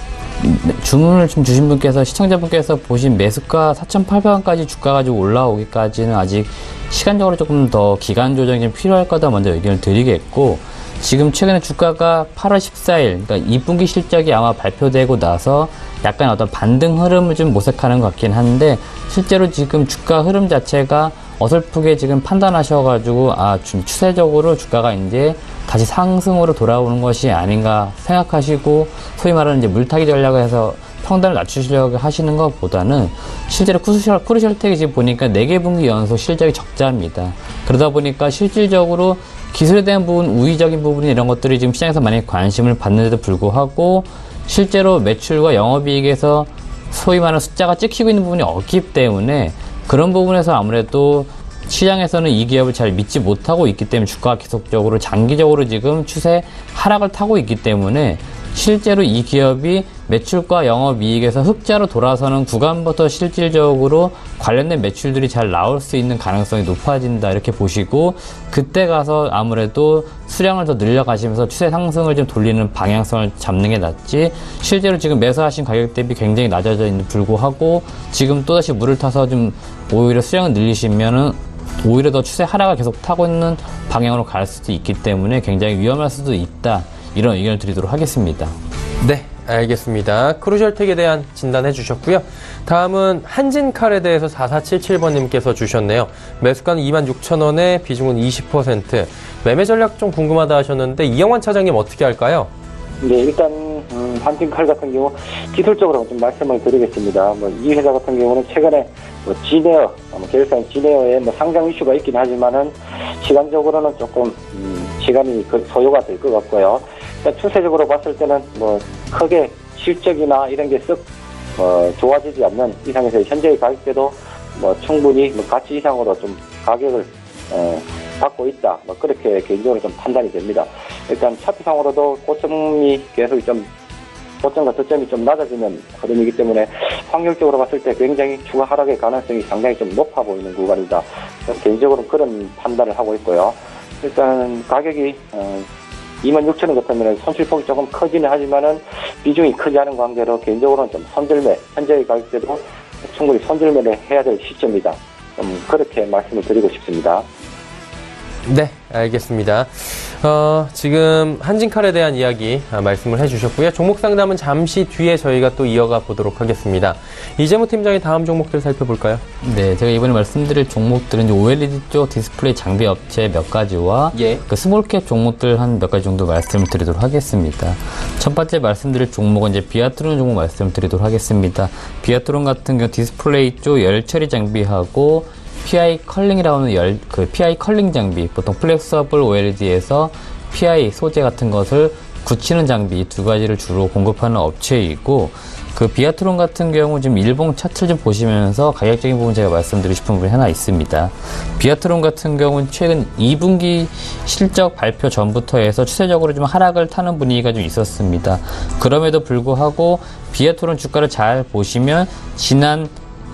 주문을 좀 주신 분께서, 시청자분께서 보신 매수가 사천팔백 원까지 주가가 좀 올라오기까지는 아직 시간적으로 조금 더 기간 조정이 좀 필요할 거다 먼저 의견을 드리겠고, 지금 최근에 주가가 팔월 십사일, 그러니까 이 분기 실적이 아마 발표되고 나서 약간 어떤 반등 흐름을 좀 모색하는 것 같긴 한데, 실제로 지금 주가 흐름 자체가 어설프게 지금 판단하셔가지고 아 추세적으로 주가가 이제 다시 상승으로 돌아오는 것이 아닌가 생각하시고 소위 말하는 이제 물타기 전략을 해서 평단을 낮추시려고 하시는 것보다는, 실제로 쿠르셜, 쿠르셜텍이 지금 보니까 네 개 분기 연속 실적이 적자입니다. 그러다 보니까 실질적으로 기술에 대한 부분, 우위적인 부분 이런 것들이 지금 시장에서 많이 관심을 받는데도 불구하고 실제로 매출과 영업이익에서 소위 말하는 숫자가 찍히고 있는 부분이 없기 때문에, 그런 부분에서 아무래도 시장에서는 이 기업을 잘 믿지 못하고 있기 때문에 주가가 계속적으로 장기적으로 지금 추세 하락을 타고 있기 때문에, 실제로 이 기업이 매출과 영업이익에서 흑자로 돌아서는 구간부터 실질적으로 관련된 매출들이 잘 나올 수 있는 가능성이 높아진다 이렇게 보시고, 그때 가서 아무래도 수량을 더 늘려가시면서 추세 상승을 좀 돌리는 방향성을 잡는 게 낫지, 실제로 지금 매수하신 가격 대비 굉장히 낮아져 있는 불구하고 지금 또다시 물을 타서 좀 오히려 수량을 늘리시면은 오히려 더 추세 하락을 계속 타고 있는 방향으로 갈 수도 있기 때문에 굉장히 위험할 수도 있다, 이런 의견을 드리도록 하겠습니다. 네, 알겠습니다. 쿠르셜텍에 대한 진단해 주셨고요. 다음은 한진칼에 대해서 사사칠칠 번님께서 주셨네요. 매수가는 이만 육천 원에 비중은 이십 퍼센트. 매매 전략 좀 궁금하다 하셨는데 이영환 차장님 어떻게 할까요? 네, 일단 음, 한진칼 같은 경우 기술적으로 좀 말씀을 드리겠습니다. 뭐 이 회사 같은 경우는 최근에 뭐 지네어, 뭐 계열사인 지네어에 뭐 상장 이슈가 있긴 하지만은 시간적으로는 조금 음, 시간이 그 소요가 될 것 같고요. 그러니까 추세적으로 봤을 때는 뭐 크게 실적이나 이런 게 썩 어, 좋아지지 않는 이상에서 현재의 가격대도 뭐 충분히 뭐 가치 이상으로 좀 가격을 어, 받고 있다. 뭐 그렇게 개인적으로 좀 판단이 됩니다. 일단 차트상으로도 고점이 계속 좀 고점과 저점이 좀 낮아지는 흐름이기 때문에 확률적으로 봤을 때 굉장히 추가 하락의 가능성이 상당히 좀 높아 보이는 구간이다. 개인적으로 그런 판단을 하고 있고요. 일단 가격이 어, 이만 육천 원 같으면 손실폭이 조금 커지는 하지만은 비중이 크지 않은 관계로 개인적으로는 좀 손절매, 현재의 가격대도 충분히 손절매를 해야 될 시점이다. 좀 그렇게 말씀을 드리고 싶습니다. 네, 알겠습니다. 어, 지금 한진칼에 대한 이야기 아, 말씀을 해주셨고요. 종목 상담은 잠시 뒤에 저희가 또 이어가 보도록 하겠습니다. 이재모 팀장이 다음 종목들 살펴볼까요? 네, 제가 이번에 말씀드릴 종목들은 오엘이디 쪽 디스플레이 장비 업체 몇 가지와 예. 그 스몰캡 종목들 한 몇 가지 정도 말씀을 드리도록 하겠습니다. 첫 번째 말씀드릴 종목은 이제 비아트론 종목 말씀을 드리도록 하겠습니다. 비아트론 같은 경우 디스플레이 쪽 열 처리 장비하고 피아이 컬링이라고 하는 열, 그 피아이 컬링 장비, 보통 플렉서블 오엘이디에서 피아이 소재 같은 것을 굳히는 장비 두 가지를 주로 공급하는 업체이고, 그 비아트론 같은 경우 지금 일봉 차트를 좀 보시면서 가격적인 부분 제가 말씀드리고 싶은 부분이 하나 있습니다. 비아트론 같은 경우는 최근 이 분기 실적 발표 전부터 해서 추세적으로 좀 하락을 타는 분위기가 좀 있었습니다. 그럼에도 불구하고 비아트론 주가를 잘 보시면 지난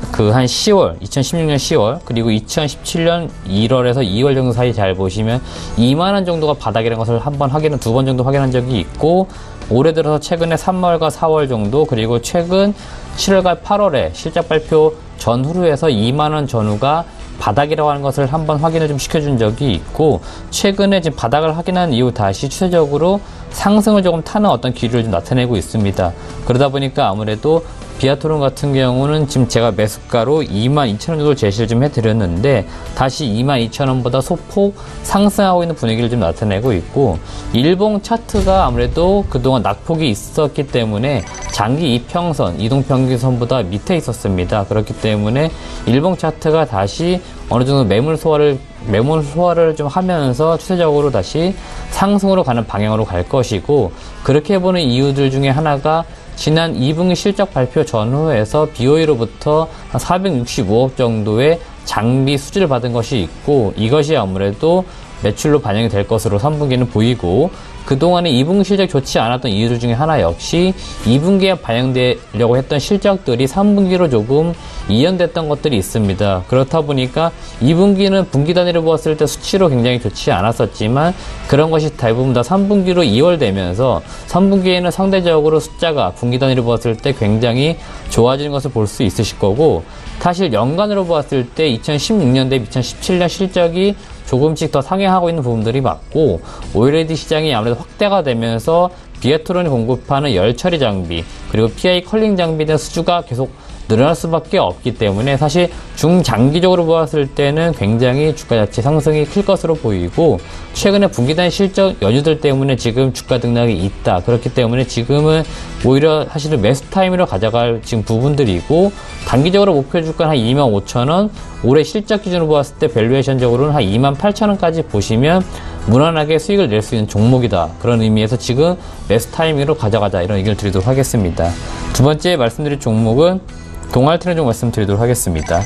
그 한 시월, 이천십육 년 시월, 그리고 이천십칠 년 일월에서 이월 정도 사이 잘 보시면 이만 원 정도가 바닥이라는 것을 한번 확인은, 두 번 정도 확인한 적이 있고, 올해 들어서 최근에 삼월과 사월 정도, 그리고 최근 칠월과 팔월에 실적 발표 전후로 해서 이만 원 전후가 바닥이라고 하는 것을 한번 확인을 좀 시켜준 적이 있고, 최근에 지금 바닥을 확인한 이후 다시 추세적으로 상승을 조금 타는 어떤 기류를 좀 나타내고 있습니다. 그러다 보니까 아무래도 비아트론 같은 경우는 지금 제가 매수가로 이만 이천 원 정도 제시를 좀 해드렸는데, 다시 이만 이천 원보다 소폭 상승하고 있는 분위기를 좀 나타내고 있고, 일봉 차트가 아무래도 그동안 낙폭이 있었기 때문에 장기 이평선, 이동평균선보다 밑에 있었습니다. 그렇기 때문에 일봉 차트가 다시 어느 정도 매물 소화를 매물 소화를 좀 하면서 추세적으로 다시 상승으로 가는 방향으로 갈 것이고, 그렇게 보는 이유들 중에 하나가 지난 이 분기 실적 발표 전후에서 비오이로부터 한 사백육십오억 정도의 장비 수주를 받은 것이 있고, 이것이 아무래도 매출로 반영이 될 것으로 삼 분기는 보이고, 그동안에 이 분기 실적 좋지 않았던 이유들 중에 하나 역시 이 분기에 반영되려고 했던 실적들이 삼 분기로 조금 이연됐던 것들이 있습니다. 그렇다 보니까 이 분기는 분기 단위로 보았을 때 수치로 굉장히 좋지 않았었지만, 그런 것이 대부분 다 삼 분기로 이월되면서 삼 분기에는 상대적으로 숫자가 분기 단위로 보았을 때 굉장히 좋아지는 것을 볼 수 있으실 거고, 사실 연간으로 보았을 때 이천십육 년 대비 이천십칠 년 실적이 조금씩 더 상향하고 있는 부분들이 맞고, 오엘이디 시장이 아무래도 확대가 되면서 비아트론이 공급하는 열 처리 장비, 그리고 피아이 컬링 장비에 대한 수주가 계속 늘어날 수밖에 없기 때문에 사실 중장기적으로 보았을 때는 굉장히 주가 자체 상승이 클 것으로 보이고, 최근에 분기 단위 실적 연유들 때문에 지금 주가 등락이 있다. 그렇기 때문에 지금은 오히려 사실은 매수 타임으로 가져갈 지금 부분들이고, 단기적으로 목표 주가는 한 이만 오천 원, 올해 실적 기준으로 보았을 때 밸류에이션적으로는 한 이만 팔천 원까지 보시면 무난하게 수익을 낼 수 있는 종목이다. 그런 의미에서 지금 매수 타이밍으로 가져가자, 이런 의견을 드리도록 하겠습니다. 두 번째 말씀드릴 종목은 동아알텍 좀 말씀드리도록 하겠습니다.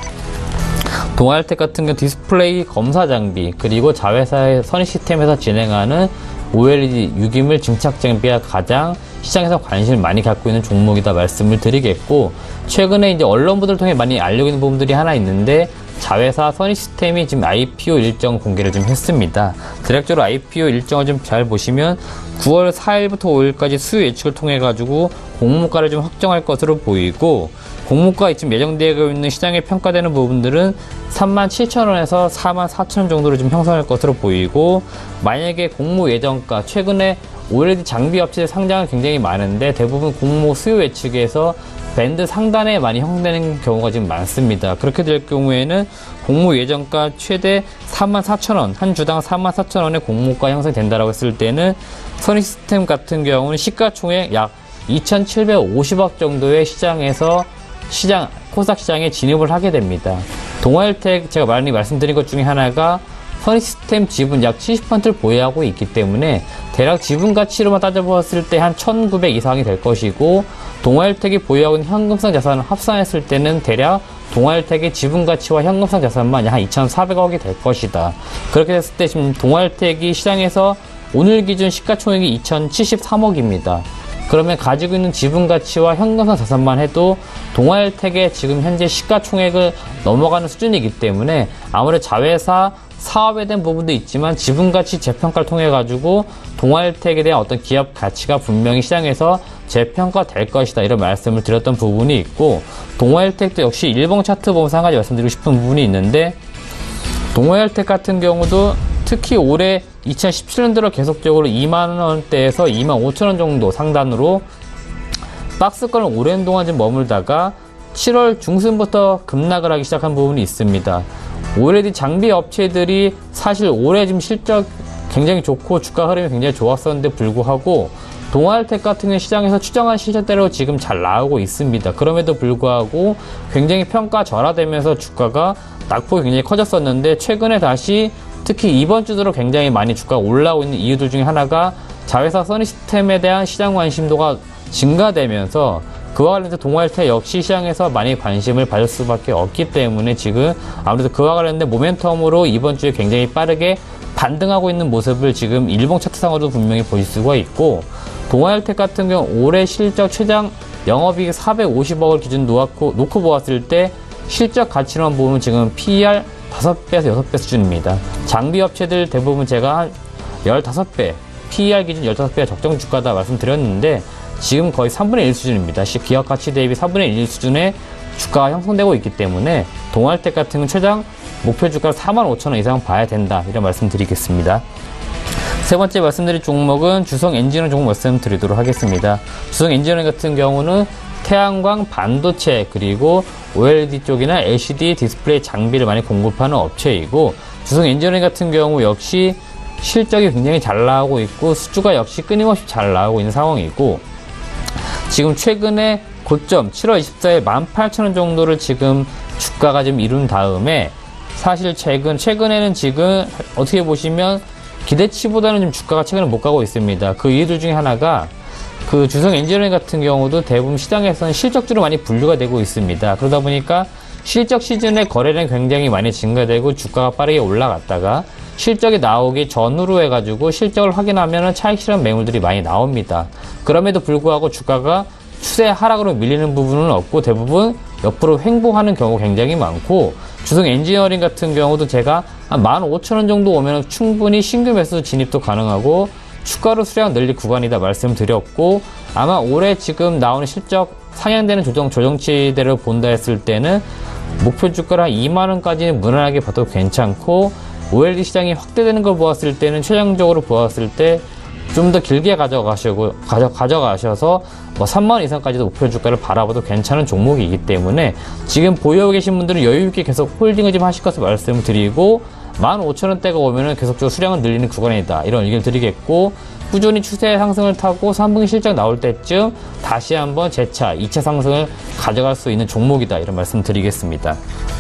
동아알텍 같은 경우 디스플레이 검사 장비, 그리고 자회사의 선의 시스템에서 진행하는 오엘이디 유기물 증착 장비가 가장 시장에서 관심을 많이 갖고 있는 종목이다 말씀을 드리겠고, 최근에 이제 언론보도를 통해 많이 알려고 있는 부분들이 하나 있는데, 자회사 선의 시스템이 지금 아이피오 일정 공개를 좀 했습니다. 대략적으로 아이피오 일정을 좀 잘 보시면 구월 사일부터 오일까지 수요 예측을 통해 가지고 공모가를 좀 확정할 것으로 보이고, 공모가 지금 예정되어 있는 시장에 평가되는 부분들은 삼만 칠천 원에서 사만 사천 원 정도로 좀 형성할 것으로 보이고, 만약에 공모 예정가, 최근에 오엘이디 장비 업체의 상장은 굉장히 많은데 대부분 공모 수요 예측에서 밴드 상단에 많이 형성되는 경우가 지금 많습니다. 그렇게 될 경우에는 공모 예정가 최대 사만 사천 원, 한 주당 사만 사천 원의 공모가 형성된다라고 했을 때는 선의 시스템 같은 경우는 시가총액 약 이천칠백오십억 정도의 시장에서 시장, 코스닥 시장에 진입을 하게 됩니다. 동아알텍 제가 많이 말씀드린 것 중에 하나가 선의 시스템 지분 약 칠십 퍼센트를 보유하고 있기 때문에 대략 지분 가치로만 따져보았을 때 한 천구백 이상이 될 것이고, 동아알텍이 보유하고 있는 현금성 자산을 합산했을 때는 대략 동아알텍의 지분 가치와 현금성 자산만 한 이천사백억이 될 것이다. 그렇게 됐을 때 지금 동아알텍이 시장에서 오늘 기준 시가총액이 이천칠십삼억입니다. 그러면 가지고 있는 지분 가치와 현금성 자산만 해도 동아알텍의 지금 현재 시가총액을 넘어가는 수준이기 때문에 아무래도 자회사 사업에 대한 부분도 있지만 지분 가치 재평가를 통해 가지고 동아알텍에 대한 어떤 기업 가치가 분명히 시장에서 재평가될 것이다, 이런 말씀을 드렸던 부분이 있고, 동아알텍도 역시 일봉 차트 보면서 한 가지 말씀드리고 싶은 부분이 있는데, 동아알텍 같은 경우도 특히 올해 이천십칠 년 들어 계속적으로 이만 원대에서 이만 오천 원 정도 상단으로 박스권을 오랜 동안 좀 머물다가 칠월 중순부터 급락을 하기 시작한 부분이 있습니다. 오엘이디 장비 업체들이 사실 올해 지금 실적 굉장히 좋고 주가 흐름이 굉장히 좋았었는데 불구하고 동아알텍 같은 경우는 시장에서 추정한 실적대로 지금 잘 나오고 있습니다. 그럼에도 불구하고 굉장히 평가 절하되면서 주가가 낙폭이 굉장히 커졌었는데, 최근에 다시 특히 이번 주 들어 굉장히 많이 주가가 올라오고 있는 이유들 중에 하나가 자회사 선의 시스템에 대한 시장 관심도가 증가되면서 그와 관련해서 동아알텍 역시 시장에서 많이 관심을 받을 수밖에 없기 때문에 지금 아무래도 그와 관련된 모멘텀으로 이번 주에 굉장히 빠르게 반등하고 있는 모습을 지금 일봉 차트상으로도 분명히 보실 수가 있고, 동아알텍 같은 경우 올해 실적 최장 영업이익 사백오십억을 기준 놓고, 놓고 보았을 때 실적 가치로만 보면 지금 피이알 다섯 배에서 여섯 배 수준입니다. 장비 업체들 대부분 제가 한 열다섯 배, 피이알 기준 열다섯 배가 적정 주가다 말씀드렸는데 지금 거의 삼분의 일 수준입니다. 기업 가치 대비 삼분의 일 수준의 주가가 형성되고 있기 때문에 동아일텍 같은 건 최장 목표 주가를 사만 오천 원 이상 봐야 된다, 이런 말씀 드리겠습니다. 세 번째 말씀드릴 종목은 주성 엔지니어링 종목 말씀드리도록 하겠습니다. 주성 엔지니어링 같은 경우는 태양광 반도체 그리고 오엘이디 쪽이나 엘시디 디스플레이 장비를 많이 공급하는 업체이고, 주성 엔지니어링 같은 경우 역시 실적이 굉장히 잘 나오고 있고 수주가 역시 끊임없이 잘 나오고 있는 상황이고, 지금 최근에 고점 칠월 이십사일 만 팔천 원 정도를 지금 주가가 좀 이룬 다음에 사실 최근, 최근에는 지금 어떻게 보시면 기대치보다는 좀 주가가 최근에 못 가고 있습니다. 그 이유들 중에 하나가 그 주성 엔지니어링 같은 경우도 대부분 시장에서는 실적주로 많이 분류가 되고 있습니다. 그러다 보니까 실적 시즌에 거래량이 굉장히 많이 증가되고 주가가 빠르게 올라갔다가 실적이 나오기 전후로 해가지고 실적을 확인하면 차익 실현 매물들이 많이 나옵니다. 그럼에도 불구하고 주가가 추세 하락으로 밀리는 부분은 없고 대부분 옆으로 횡보하는 경우가 굉장히 많고, 주성 엔지니어링 같은 경우도 제가 한 만 오천 원 정도 오면 충분히 신규 매수 진입도 가능하고 추가로 수량 늘릴 구간이다 말씀드렸고, 아마 올해 지금 나오는 실적 상향되는 조정, 조정치대를 본다 했을 때는 목표 주가를 한 이만 원까지는 무난하게 봐도 괜찮고, 오엘이디 시장이 확대되는 걸 보았을 때는 최종적으로 보았을 때 좀 더 길게 가져가시고, 가져, 가져가셔서 뭐 삼만 원 이상까지도 목표 주가를 바라봐도 괜찮은 종목이기 때문에 지금 보유하고 계신 분들은 여유있게 계속 홀딩을 좀 하실 것을 말씀을 드리고, 만 오천 원대가 오면은 계속적으로 수량을 늘리는 구간이다, 이런 의견을 드리겠고, 꾸준히 추세 상승을 타고 삼 분기 실적 나올 때쯤 다시 한번 재차 이 차 상승을 가져갈 수 있는 종목이다, 이런 말씀 드리겠습니다.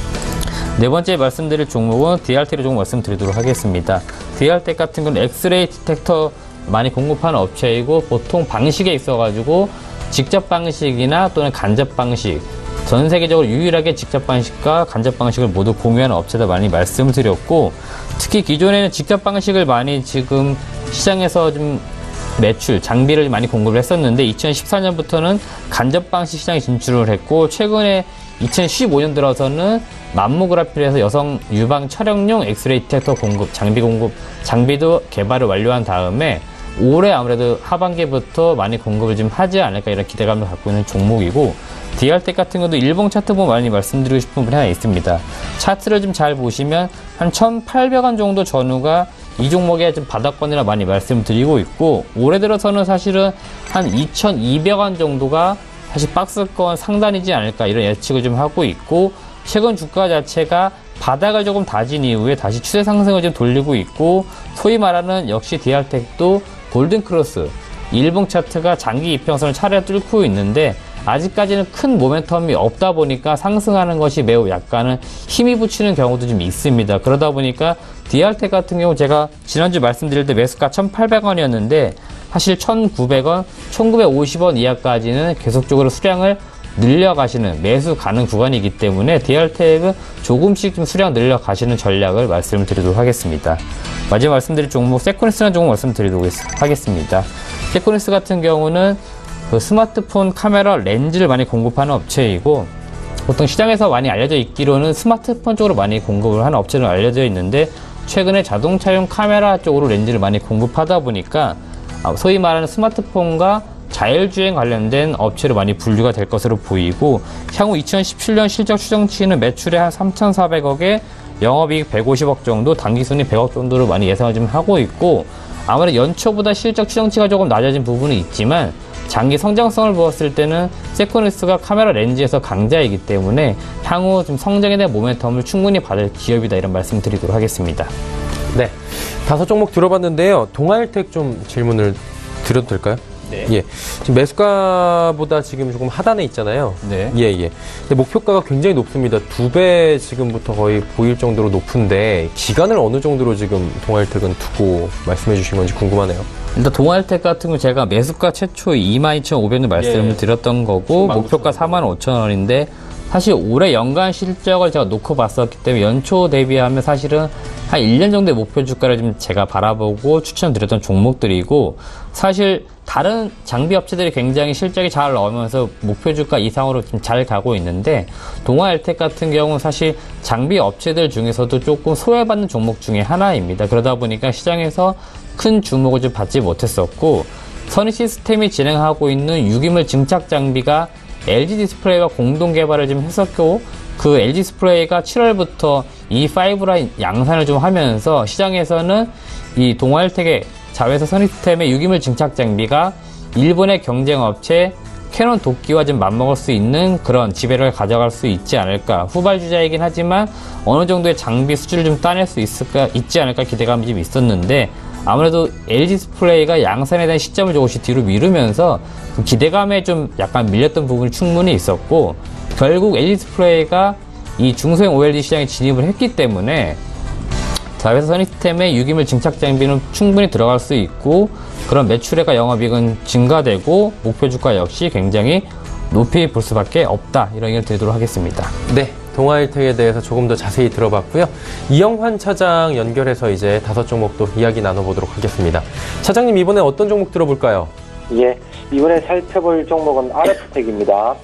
네 번째 말씀드릴 종목은 디알텍 종목 말씀드리도록 하겠습니다. 디알텍 같은 건 엑스레이 디텍터 많이 공급하는 업체이고, 보통 방식에 있어가지고 직접 방식이나 또는 간접 방식, 전 세계적으로 유일하게 직접 방식과 간접 방식을 모두 공유하는 업체다 많이 말씀을 드렸고, 특히 기존에는 직접 방식을 많이 지금 시장에서 좀 매출, 장비를 많이 공급을 했었는데 이천십사 년부터는 간접 방식 시장에 진출을 했고, 최근에 이천십오 년 들어서는 맘모그라피에서 여성 유방 촬영용 엑스레이 디텍터 공급, 장비 공급, 장비도 개발을 완료한 다음에 올해 아무래도 하반기부터 많이 공급을 좀 하지 않을까, 이런 기대감을 갖고 있는 종목이고, 디알텍 같은 것도 일봉 차트 보면 많이 말씀드리고 싶은 부분이 하나 있습니다. 차트를 좀 잘 보시면 한 천팔백 원 정도 전후가 이 종목의 좀 바닥권이라 많이 말씀드리고 있고, 올해 들어서는 사실은 한 이천이백 원 정도가 사실 박스권 상단이지 않을까, 이런 예측을 좀 하고 있고, 최근 주가 자체가 바닥을 조금 다진 이후에 다시 추세 상승을 좀 돌리고 있고, 소위 말하는 역시 디알텍도 골든크로스 일봉 차트가 장기 이평선을 차례 뚫고 있는데 아직까지는 큰 모멘텀이 없다 보니까 상승하는 것이 매우 약간은 힘이 붙이는 경우도 좀 있습니다. 그러다 보니까 디알텍 같은 경우 제가 지난주 말씀드릴 때 매수가 천팔백 원이었는데 사실 천구백 원, 천구백오십 원 이하까지는 계속적으로 수량을 늘려가시는, 매수 가는 구간이기 때문에 디알텍은 조금씩 좀 수량 늘려가시는 전략을 말씀드리도록 하겠습니다. 마지막 말씀드릴 종목 세코닉스라는 종목 말씀드리도록 하겠습니다. 세코닉스 같은 경우는 그 스마트폰 카메라 렌즈를 많이 공급하는 업체이고, 보통 시장에서 많이 알려져 있기로는 스마트폰 쪽으로 많이 공급을 하는 업체로 알려져 있는데, 최근에 자동차용 카메라 쪽으로 렌즈를 많이 공급하다 보니까 소위 말하는 스마트폰과 자율주행 관련된 업체로 많이 분류가 될 것으로 보이고, 향후 이천십칠 년 실적 추정치는 매출에 한 삼천사백억에 영업이익 백오십억 정도, 당기순이 백억 정도를 많이 예상을 좀 하고 있고, 아무래도 연초보다 실적 추정치가 조금 낮아진 부분은 있지만 장기 성장성을 보았을 때는 세코닉스가 카메라 렌즈에서 강자이기 때문에 향후 좀 성장에 대한 모멘텀을 충분히 받을 기업이다, 이런 말씀 드리도록 하겠습니다. 네, 다섯 종목 들어봤는데요. 동아일텍 좀 질문을 드려도 될까요? 네. 예. 지금 매수가보다 지금 조금 하단에 있잖아요. 네. 예, 예. 근데 목표가가 굉장히 높습니다. 두 배 지금부터 거의 보일 정도로 높은데, 기간을 어느 정도로 지금 동아일텍은 두고 말씀해 주신 건지 궁금하네요. 일단 동아일텍 같은 거 제가 매수가 최초 이만 이천오백 원 말씀을 예. 드렸던 거고, 목표가 사만 오천 원인데, 사실 올해 연간 실적을 제가 놓고 봤었기 때문에 연초 대비하면 사실은 한 일 년 정도의 목표 주가를 좀 제가 바라보고 추천드렸던 종목들이고, 사실 다른 장비 업체들이 굉장히 실적이 잘 나오면서 목표 주가 이상으로 좀 잘 가고 있는데 동아엘텍 같은 경우는 사실 장비 업체들 중에서도 조금 소외받는 종목 중에 하나입니다. 그러다 보니까 시장에서 큰 주목을 좀 받지 못했었고 선희시스템이 진행하고 있는 유기물 증착 장비가 엘지 디스플레이와 공동 개발을 좀 했었고 그 엘지 디스플레이가 칠월부터 이 파이브 라인 양산을 좀 하면서 시장에서는 이 동아엘텍의 자회사 선희시스템의 유기물 증착 장비가 일본의 경쟁업체 캐논 도끼와 좀 맞먹을 수 있는 그런 지배를 가져갈 수 있지 않을까. 후발주자이긴 하지만 어느 정도의 장비 수준을 좀 따낼 수 있을까, 있지 않을까 기대감이 좀 있었는데 아무래도 엘지 디스플레이가 양산에 대한 시점을 조금씩 뒤로 미루면서 그 기대감에 좀 약간 밀렸던 부분이 충분히 있었고 결국 엘지 디스플레이가 이 중소형 오엘이디 시장에 진입을 했기 때문에 자회사 선희시스템의 유기물 증착 장비는 충분히 들어갈 수 있고 그런 매출액과 영업이익은 증가되고 목표 주가 역시 굉장히 높이 볼 수밖에 없다. 이런 의견을 드리도록 하겠습니다. 네, 동아일텍에 대해서 조금 더 자세히 들어봤고요. 이영환 차장 연결해서 이제 다섯 종목도 이야기 나눠보도록 하겠습니다. 차장님, 이번에 어떤 종목 들어볼까요? 예, 이번에 살펴볼 종목은 알에프텍입니다.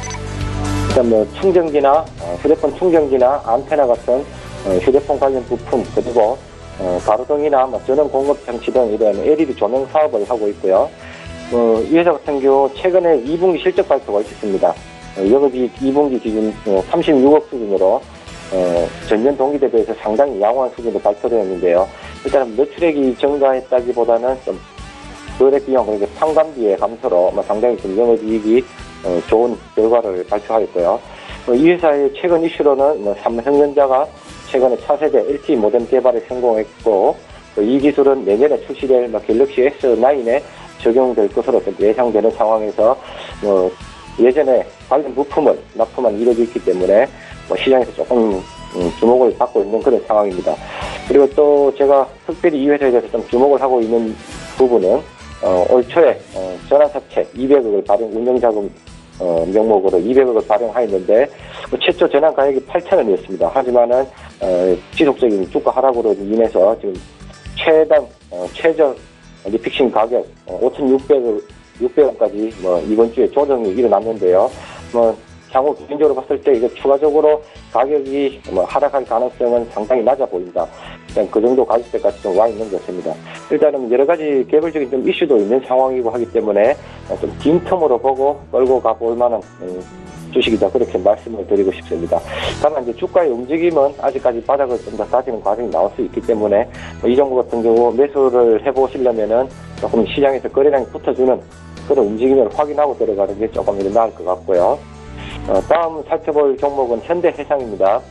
일단 뭐 충전기나 휴대폰 충전기나 안테나 같은 휴대폰 관련 부품, 그리고 가로등이나 뭐 전원 공급 장치 등 이런 엘이디 조명 사업을 하고 있고요. 어, 이 회사 같은 경우 최근에 이 분기 실적 발표가 있었습니다. 어, 영업이익 이 분기 기준 어, 삼십육억 수준으로 어, 전년 동기 대비해서 상당히 양호한 수준으로 발표되었는데요. 일단 매출액이 증가했다기보다는 좀 거래 비용, 그러니까 상관비의 감소로 뭐 상당히 좀 영업이익이 어, 좋은 결과를 발표하였고요. 어, 이 회사의 최근 이슈로는 뭐 삼성전자가 최근에 차세대 엘티이 모뎀 개발에 성공했고 어, 이 기술은 내년에 출시될 뭐 갤럭시 에스 나인에 적용될 것으로 예상되는 상황에서 뭐 예전에 관련 부품을 납품한 이력이 있기 때문에 뭐 시장에서 조금 음, 주목을 받고 있는 그런 상황입니다. 그리고 또 제가 특별히 이 회사에 대해서 좀 주목을 하고 있는 부분은 어, 올 초에 어, 전환사채 이백억을 발행 운영자금 어, 명목으로 이백억을 발행하였는데 뭐 최초 전환 가격이 팔천 원이었습니다. 하지만은 어, 지속적인 주가 하락으로 인해서 지금 최단 어, 최저 리픽싱 가격 오천육백억 육백원까지 뭐 이번 주에 조정이 일어났는데요. 뭐 향후 개인적으로 봤을 때 이거 추가적으로 가격이 뭐 하락할 가능성은 상당히 낮아 보인다. 그냥 그 정도 가격대까지 좀 와 있는 것 같습니다. 일단은 여러 가지 개별적인 좀 이슈도 있는 상황이고 하기 때문에 좀 긴 텀으로 보고 끌고 가볼 만한 음, 주식이다. 그렇게 말씀을 드리고 싶습니다. 다만 이제 주가의 움직임은 아직까지 바닥을 좀 더 다지는 과정이 나올 수 있기 때문에 뭐 이 정도 같은 경우 매수를 해보시려면은 조금 시장에서 거래량이 붙어주는 그런 움직임을 확인하고 들어가는 게 조금 더 나을 것 같고요. 어, 다음 살펴볼 종목은 현대해상입니다.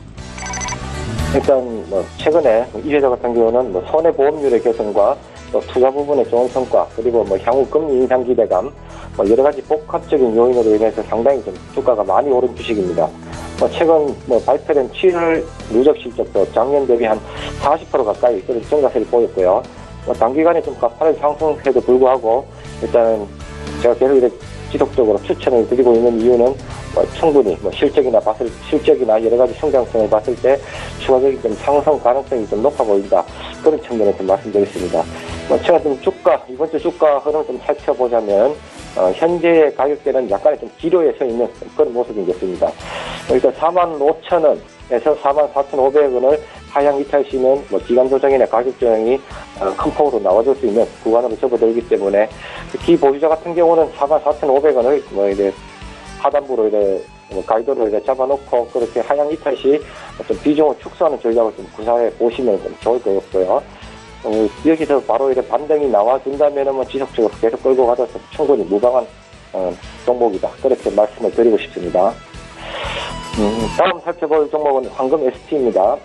일단 뭐 최근에 이 회사 같은 경우는 뭐 손해보험률의 개선과 또 투자 부분의 좋은 성과, 그리고 뭐 향후 금리 인상 기대감, 뭐 여러 가지 복합적인 요인으로 인해서 상당히 좀 주가가 많이 오른 주식입니다. 뭐 최근 뭐 발표된 칠월 누적 실적도 작년 대비 한 사십 퍼센트 가까이 그런 증가세를 보였고요. 뭐 단기간에 좀 가파른 상승세도 불구하고 일단 제가 계속 이렇게 지속적으로 추천을 드리고 있는 이유는 뭐 충분히 뭐 실적이나 봤을 실적이나 여러 가지 성장성을 봤을 때 추가적인 좀 상승 가능성이 좀 높아 보인다. 그런 측면에서 말씀드리겠습니다. 뭐 제가 좀 주가 이번 주 주가 흐름을 좀 살펴보자면 어, 현재의 가격대는 약간의 좀 기로에 서 있는 그런 모습이겠습니다. 일단 사만 오천 원에서 사만 사천오백 원을 하향 이탈 시는 뭐 기간 조정이나 가격 조정이 어, 큰 폭으로 나와줄 수 있는 구간으로 접어들기 때문에 기 보유자 같은 경우는 사만 사천오백 원을 뭐 이제 하단부로 이제 뭐 가이드로 이제 잡아놓고 그렇게 하향 이탈 시 좀 비중을 축소하는 전략을 좀 구사해 보시면 좀 좋을 것 같고요. 어, 여기서 바로 이제 반등이 나와준다면은 뭐 지속적으로 계속 끌고 가져서 충분히 무방한 어, 종목이다. 그렇게 말씀을 드리고 싶습니다. 음, 다음 살펴볼 종목은 황금 에스티입니다.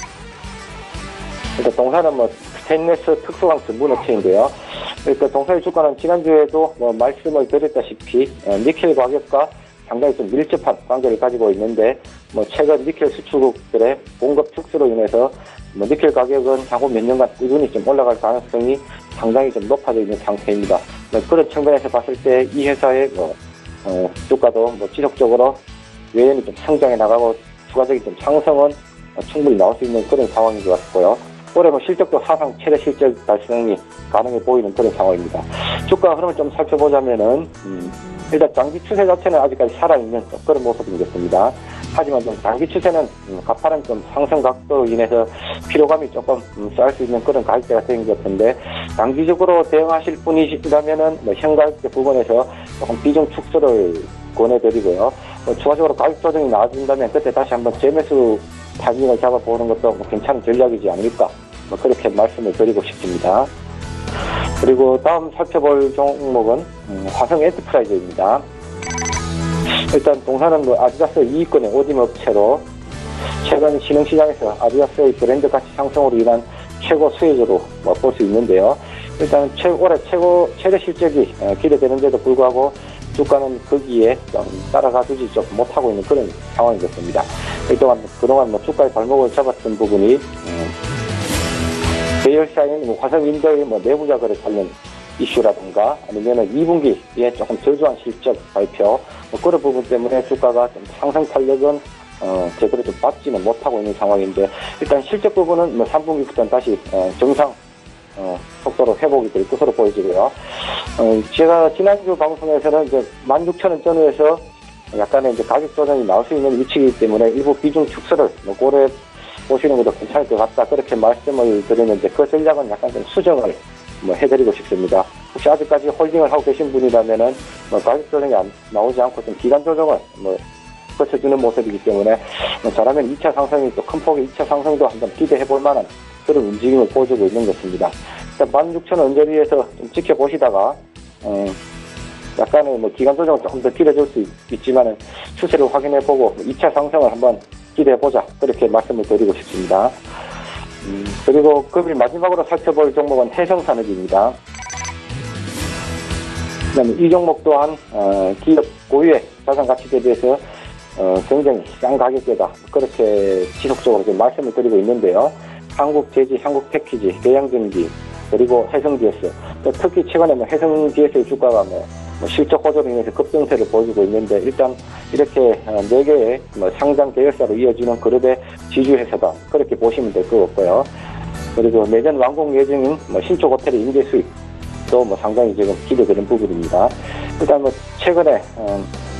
일단 동사는 뭐 스테인리스 특수강수 문어체인데요. 그러니까 동사의 주가는 지난주에도 뭐 말씀을 드렸다시피 어, 니켈 가격과 상당히 좀 밀접한 관계를 가지고 있는데 뭐 최근 니켈 수출국들의 공급 축소로 인해서 뭐 니켈 가격은 향후 몇 년간 꾸준히 좀 올라갈 가능성이 상당히 좀 높아져 있는 상태입니다. 뭐 그런 측면에서 봤을 때 이 회사의 뭐 어, 주가도 뭐 지속적으로 여전히 좀 성장해 나가고 추가적인 좀 상승은 충분히 나올 수 있는 그런 상황인 것 같고요. 올해 뭐 실적도 사상 최대 실적 달성이 가능해 보이는 그런 상황입니다. 주가 흐름을 좀 살펴보자면은 음, 일단 장기 추세 자체는 아직까지 살아있는 그런 모습이겠습니다. 하지만 좀 단기 추세는 음, 가파른 좀 상승 각도로 인해서 피로감이 조금 음, 쌓일 수 있는 그런 가격대가 된 것 같은데, 단기적으로 대응하실 분이시라면은 뭐 현가격대 부분에서 조금 비중 축소를 권해드리고요. 뭐 추가적으로 가격 조정이 나아진다면 그때 다시 한번 재매수 타이밍을 잡아보는 것도 뭐 괜찮은 전략이지 않을까, 뭐 그렇게 말씀을 드리고 싶습니다. 그리고 다음 살펴볼 종목은 음, 화성 엔터프라이즈입니다. 일단 동사는 뭐 아디다스 이위권의 오딘 업체로 최근 신흥시장에서 아디다스의 브랜드 가치 상승으로 인한 최고 수혜주로 뭐 볼 수 있는데요. 일단 최, 올해 최고 최대 실적이 기대되는데도 불구하고 주가는 거기에 좀 따라가주지 좀 못하고 있는 그런 상황이 됐습니다. 그동안 그동안 뭐 주가의 발목을 잡았던 부분이 음, 계열사인 뭐 화성인더의 뭐 내부자금을 관련 이슈라든가 아니면은 이 분기에 조금 저조한 실적 발표, 뭐 그런 부분 때문에 주가가 좀 상승 탄력은 어, 제대로 좀 받지는 못하고 있는 상황인데, 일단 실적 부분은 뭐 삼 분기부터는 다시 어, 정상 어, 속도로 회복이 될 것으로 보여지고요. 어, 제가 지난주 방송에서는 이제 만 육천 원 전후에서 약간의 이제 가격 조정이 나올 수 있는 위치이기 때문에 일부 비중 축소를 뭐 고려 보시는 것도 괜찮을 것 같다, 그렇게 말씀을 드리는데, 그 전략은 약간 좀 수정을 뭐 해드리고 싶습니다. 혹시 아직까지 홀딩을 하고 계신 분이라면은 뭐 가격 조정이 안, 나오지 않고 좀 기간 조정을 뭐 거쳐주는 모습이기 때문에 뭐 잘하면 이 차 상승이 또 큰 폭의 이 차 상승도 한번 기대해 볼 만한 그런 움직임을 보여주고 있는 것입니다. 일단 만 육천 원 언저리에서 좀 지켜보시다가 음, 약간의 뭐 기간 조정을 조금 더 길어질 수 있지만은 추세를 확인해보고 이 차 상승을 한번 기대해보자, 그렇게 말씀을 드리고 싶습니다. 음, 그리고 그 마지막으로 살펴볼 종목은 해성산업입니다. 그다음에 이 종목 또한 어, 기업 고유의 자산가치 대비해서 어, 굉장히 싼 가격대다, 그렇게 지속적으로 지금 말씀을 드리고 있는데요. 한국제지, 한국패키지, 대양전기, 그리고 해성지에스, 또 특히 최근에 뭐 해성지에스의 주가가 뭐, 뭐 실적 호조로 인해서 급등세를 보여주고 있는데, 일단 이렇게 네 개의 뭐 상장 계열사로 이어지는 그룹의 지주회사다, 그렇게 보시면 될 것 같고요. 그리고 내년 완공 예정인 뭐 신축 호텔의 임대 수익도 뭐 상당히 지금 기대되는 부분입니다. 일단 뭐 최근에 어,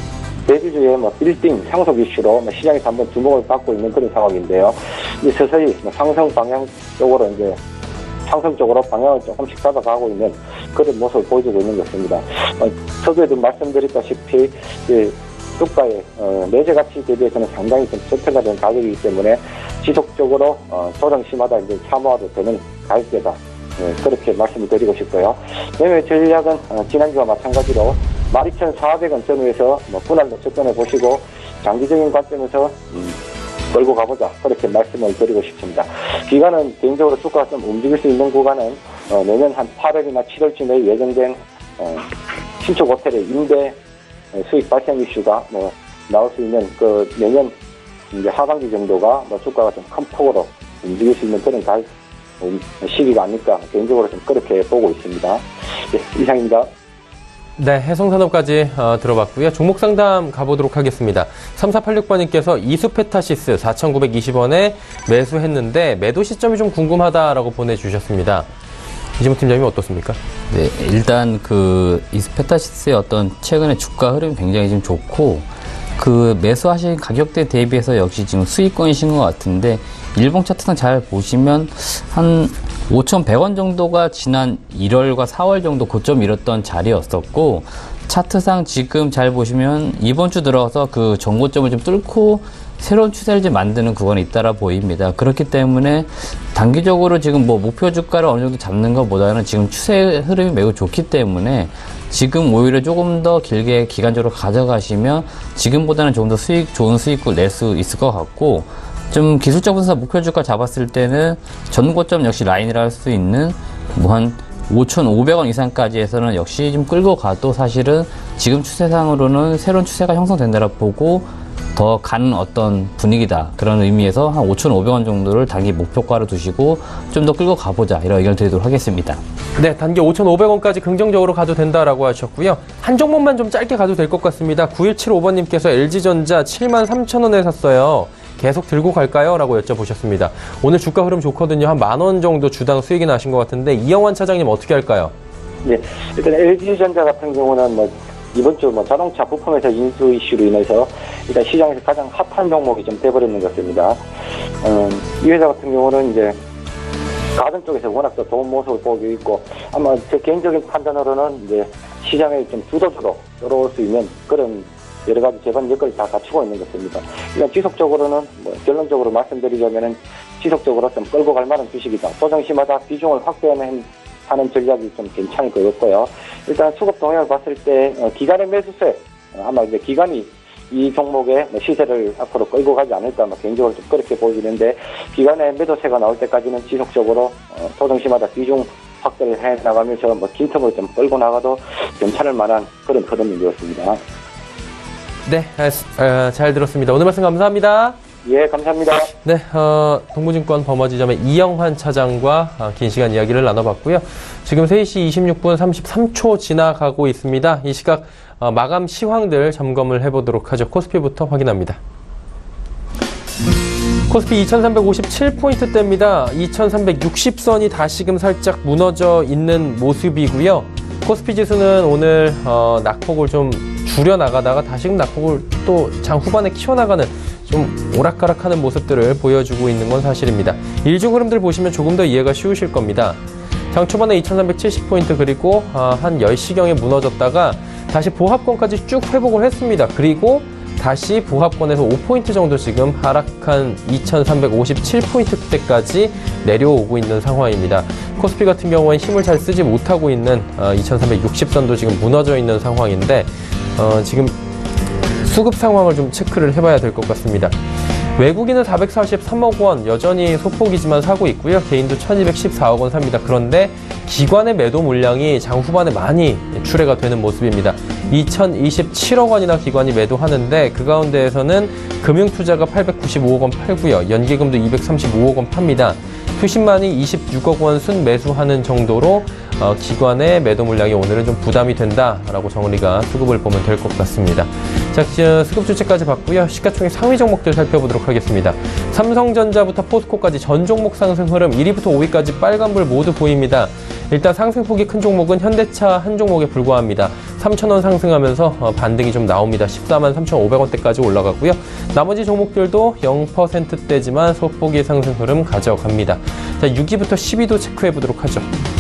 대주주의 뭐 빌딩 상속 이슈로 뭐 시장에서 한번 주목을 받고 있는 그런 상황인데요. 이제 서서히 뭐 상승 방향 쪽으로 이제 상승 쪽으로 방향을 조금씩 잡아가고 있는 그런 모습을 보여주고 있는 것 같습니다. 어, 서두에도 말씀드렸다시피 그 주가의 어, 내재 가치 대비해서는 상당히 좀 저평가된 가격이기 때문에 지속적으로 어, 조정 시마다 이제 참호화도 되는 가격대다, 네, 그렇게 말씀을 드리고 싶고요. 매매 전략은 어, 지난주와 마찬가지로 만 이천사백 원 전후에서 뭐 분할로 접근해 보시고 장기적인 관점에서 음, 끌고 가보자, 그렇게 말씀을 드리고 싶습니다. 기간은 개인적으로 주가가 좀 움직일 수 있는 구간은 어, 내년 한 팔월이나 칠월쯤에 예정된 어, 신축 호텔의 임대 수익 발생 이슈가 뭐 나올 수 있는 그 내년 이제 하반기 정도가 뭐 주가가 좀 큰 폭으로 움직일 수 있는 그런 가, 시기가 아닐까, 개인적으로 좀 그렇게 보고 있습니다. 네, 이상입니다. 네, 해성산업까지 어, 들어봤고요. 종목 상담 가보도록 하겠습니다. 삼사팔육 번님께서 이수페타시스 사천구백이십 원에 매수했는데 매도 시점이 좀 궁금하다라고 보내주셨습니다. 이진묵 팀장님 어떻습니까? 네, 일단 그 이스페타시스의 어떤 최근의 주가 흐름이 굉장히 지금 좋고, 그 매수하신 가격대 대비해서 역시 지금 수익권이신 것 같은데, 일봉 차트상 잘 보시면 한 오천백 원 정도가 지난 일월과 사월 정도 고점 이뤘던 자리였었고, 차트상 지금 잘 보시면 이번 주 들어서 그 전고점을 좀 뚫고 새로운 추세를 좀 만드는 구간이 잇따라 보입니다. 그렇기 때문에 단기적으로 지금 뭐 목표 주가를 어느 정도 잡는 것보다는 지금 추세 흐름이 매우 좋기 때문에 지금 오히려 조금 더 길게 기간적으로 가져가시면 지금보다는 조금 더 수익, 좋은 수익을 낼 수 있을 것 같고, 좀 기술적 분석 목표 주가 잡았을 때는 전고점 역시 라인이라 할 수 있는 뭐 한 오천오백 원 이상까지 해서는 역시 좀 끌고 가도 사실은 지금 추세상으로는 새로운 추세가 형성된다고 보고 더 가는 어떤 분위기다, 그런 의미에서 한 오천오백 원 정도를 단기 목표가로 두시고 좀 더 끌고 가보자, 이런 의견을 드리도록 하겠습니다. 네, 단기 오천오백 원까지 긍정적으로 가도 된다라고 하셨고요. 한 종목만 좀 짧게 가도 될 것 같습니다. 구일칠오 번님께서 엘지전자 칠만 삼천 원에 샀어요. 계속 들고 갈까요? 라고 여쭤보셨습니다. 오늘 주가 흐름 좋거든요. 한 만 원 정도 주당 수익이 나신 것 같은데 이영환 차장님 어떻게 할까요? 네, 일단 엘지전자 같은 경우는 뭐 이번 주 뭐 자동차 부품에서 인수 이슈로 인해서 일단 시장에서 가장 핫한 종목이 좀 돼버리는 것 같습니다. 음, 이 회사 같은 경우는 이제 가전 쪽에서 워낙 더 좋은 모습을 보이고 있고 아마 제 개인적인 판단으로는 이제 시장에 좀 주도주로 들어올 수 있는 그런 여러 가지 재반 여건을 다 갖추고 있는 것 같습니다. 일단 지속적으로는 뭐 결론적으로 말씀드리자면은 지속적으로 좀 끌고 갈 만한 주식이다. 조정시마다 비중을 확대하는 하는 전략이 좀 괜찮을 것 같고요. 일단 수급 동향을 봤을 때 어, 기관의 매수세 어, 아마 이제 기관이 이 종목의 뭐 시세를 앞으로 끌고 가지 않을까 뭐 개인적으로 좀 그렇게 보이는데 기관의 매도세가 나올 때까지는 지속적으로 어, 조정시마다 비중 확대를 해 나가면서 뭐 긴 텀을 좀 끌고 나가도 괜찮을 만한 그런 흐름인 것 같습니다. 네, 아, 잘 들었습니다. 오늘 말씀 감사합니다. 예, 감사합니다. 네, 어, 동부증권 버머지점의 이영환 차장과 어, 긴 시간 이야기를 나눠봤고요. 지금 세 시 이십육 분 삼십삼 초 지나가고 있습니다. 이 시각 어, 마감 시황들 점검을 해보도록 하죠. 코스피부터 확인합니다. 코스피 이천삼백오십칠 포인트대입니다. 이천삼백육십 선이 다시금 살짝 무너져 있는 모습이고요. 코스피 지수는 오늘 어, 낙폭을 좀 줄여나가다가 다시금 낙폭을 또 장 후반에 키워나가는 좀 오락가락하는 모습들을 보여주고 있는 건 사실입니다. 일중 흐름들 보시면 조금 더 이해가 쉬우실 겁니다. 장 초반에 이천삼백칠십 포인트 그리고 어, 한 열 시경에 무너졌다가 다시 보합권까지 쭉 회복을 했습니다. 그리고 다시 보합권에서 오 포인트 정도 지금 하락한 이천삼백오십칠 포인트대까지 내려오고 있는 상황입니다. 코스피 같은 경우는 힘을 잘 쓰지 못하고 있는 어, 이천삼백육십 선도 지금 무너져 있는 상황인데 어, 지금 수급 상황을 좀 체크를 해봐야 될 것 같습니다. 외국인은 사백사십삼억 원 여전히 소폭이지만 사고 있고요. 개인도 천이백십사억 원 삽니다. 그런데 기관의 매도 물량이 장 후반에 많이 출회가 되는 모습입니다. 이천이십칠억 원이나 기관이 매도하는데 그 가운데에서는 금융투자가 팔백구십오억 원 팔고요. 연기금도 이백삼십오억 원 팝니다. 투신만이 이십육억 원 순매수하는 정도로 어, 기관의 매도 물량이 오늘은 좀 부담이 된다라고 정리가 수급을 보면 될 것 같습니다. 자, 수급 주체까지 봤고요. 시가총액 상위 종목들 살펴보도록 하겠습니다. 삼성전자부터 포스코까지 전 종목 상승 흐름 일 위부터 오 위까지 빨간불 모두 보입니다. 일단 상승폭이 큰 종목은 현대차 한 종목에 불과합니다. 삼천 원 상승하면서 어, 반등이 좀 나옵니다. 십사만 삼천오백 원대까지 올라가고요. 나머지 종목들도 영 퍼센트대지만 소폭의 상승 흐름 가져갑니다. 자, 육 위부터 십 위도 체크해 보도록 하죠.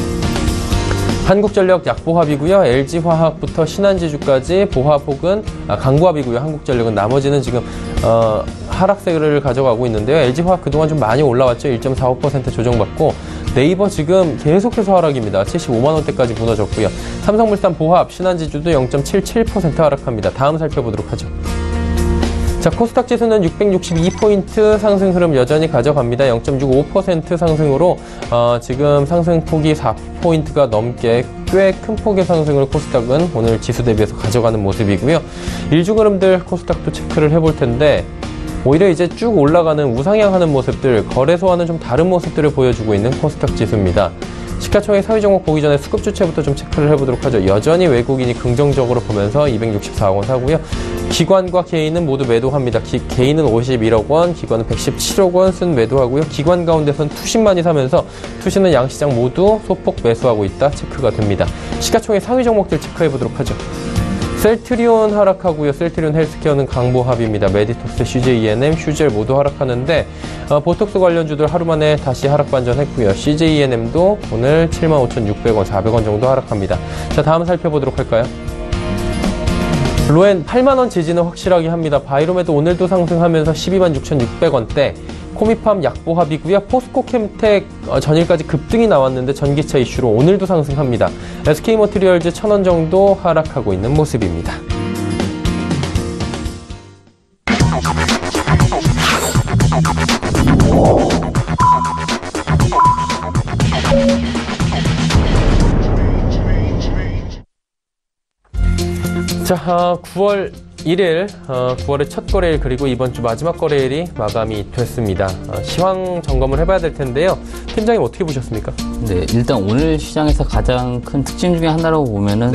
한국전력 약보합이고요. 엘지화학부터 신한지주까지 보합 혹은 아, 강보합이고요. 한국전력은 나머지는 지금 어, 하락세를 가져가고 있는데요. 엘지화학 그동안 좀 많이 올라왔죠. 일 점 사오 퍼센트 조정받고 네이버 지금 계속해서 하락입니다. 칠십오만 원대까지 무너졌고요. 삼성물산 보합, 신한지주도 영 점 칠칠 퍼센트 하락합니다. 다음 살펴보도록 하죠. 자, 코스닥 지수는 육백육십이 포인트 상승 흐름 여전히 가져갑니다. 영 점 육오 퍼센트 상승으로 어, 지금 상승폭이 사 포인트가 넘게 꽤 큰 폭의 상승을 코스닥은 오늘 지수 대비해서 가져가는 모습이고요. 일중 흐름들 코스닥도 체크를 해볼 텐데 오히려 이제 쭉 올라가는 우상향하는 모습들, 거래소와는 좀 다른 모습들을 보여주고 있는 코스닥 지수입니다. 시가총액 사위 종목 보기 전에 수급 주체부터 좀 체크를 해보도록 하죠. 여전히 외국인이 긍정적으로 보면서 이백육십사억 원 사고요. 기관과 개인은 모두 매도합니다. 기, 개인은 오십일억 원, 기관은 백십칠억 원 쓴 매도하고요. 기관 가운데선 투신만이 사면서 투신은 양시장 모두 소폭 매수하고 있다 체크가 됩니다. 시가총액 상위 종목들 체크해보도록 하죠. 셀트리온 하락하고요. 셀트리온 헬스케어는 강보합입니다. 메디톡스, 씨제이이엔엠, 휴젤 모두 하락하는데 어, 보톡스 관련주들 하루 만에 다시 하락 반전했고요. 씨제이이엔엠도 오늘 칠만 오천육백 원, 사백 원 정도 하락합니다. 자, 다음 살펴보도록 할까요? 로엔 팔만 원 지지는 확실하게 합니다. 바이로메도 오늘도 상승하면서 십이만 육천육백 원대. 코미팜 약보합이고요. 포스코캠텍 어, 전일까지 급등이 나왔는데 전기차 이슈로 오늘도 상승합니다. 에스케이머티리얼즈 천 원 정도 하락하고 있는 모습입니다. 자, 어, 구월 일일, 어, 구월의 첫 거래일 그리고 이번 주 마지막 거래일이 마감이 됐습니다. 어, 시황 점검을 해봐야 될 텐데요. 팀장님 어떻게 보셨습니까? 네, 일단 오늘 시장에서 가장 큰 특징 중에 하나라고 보면은 네.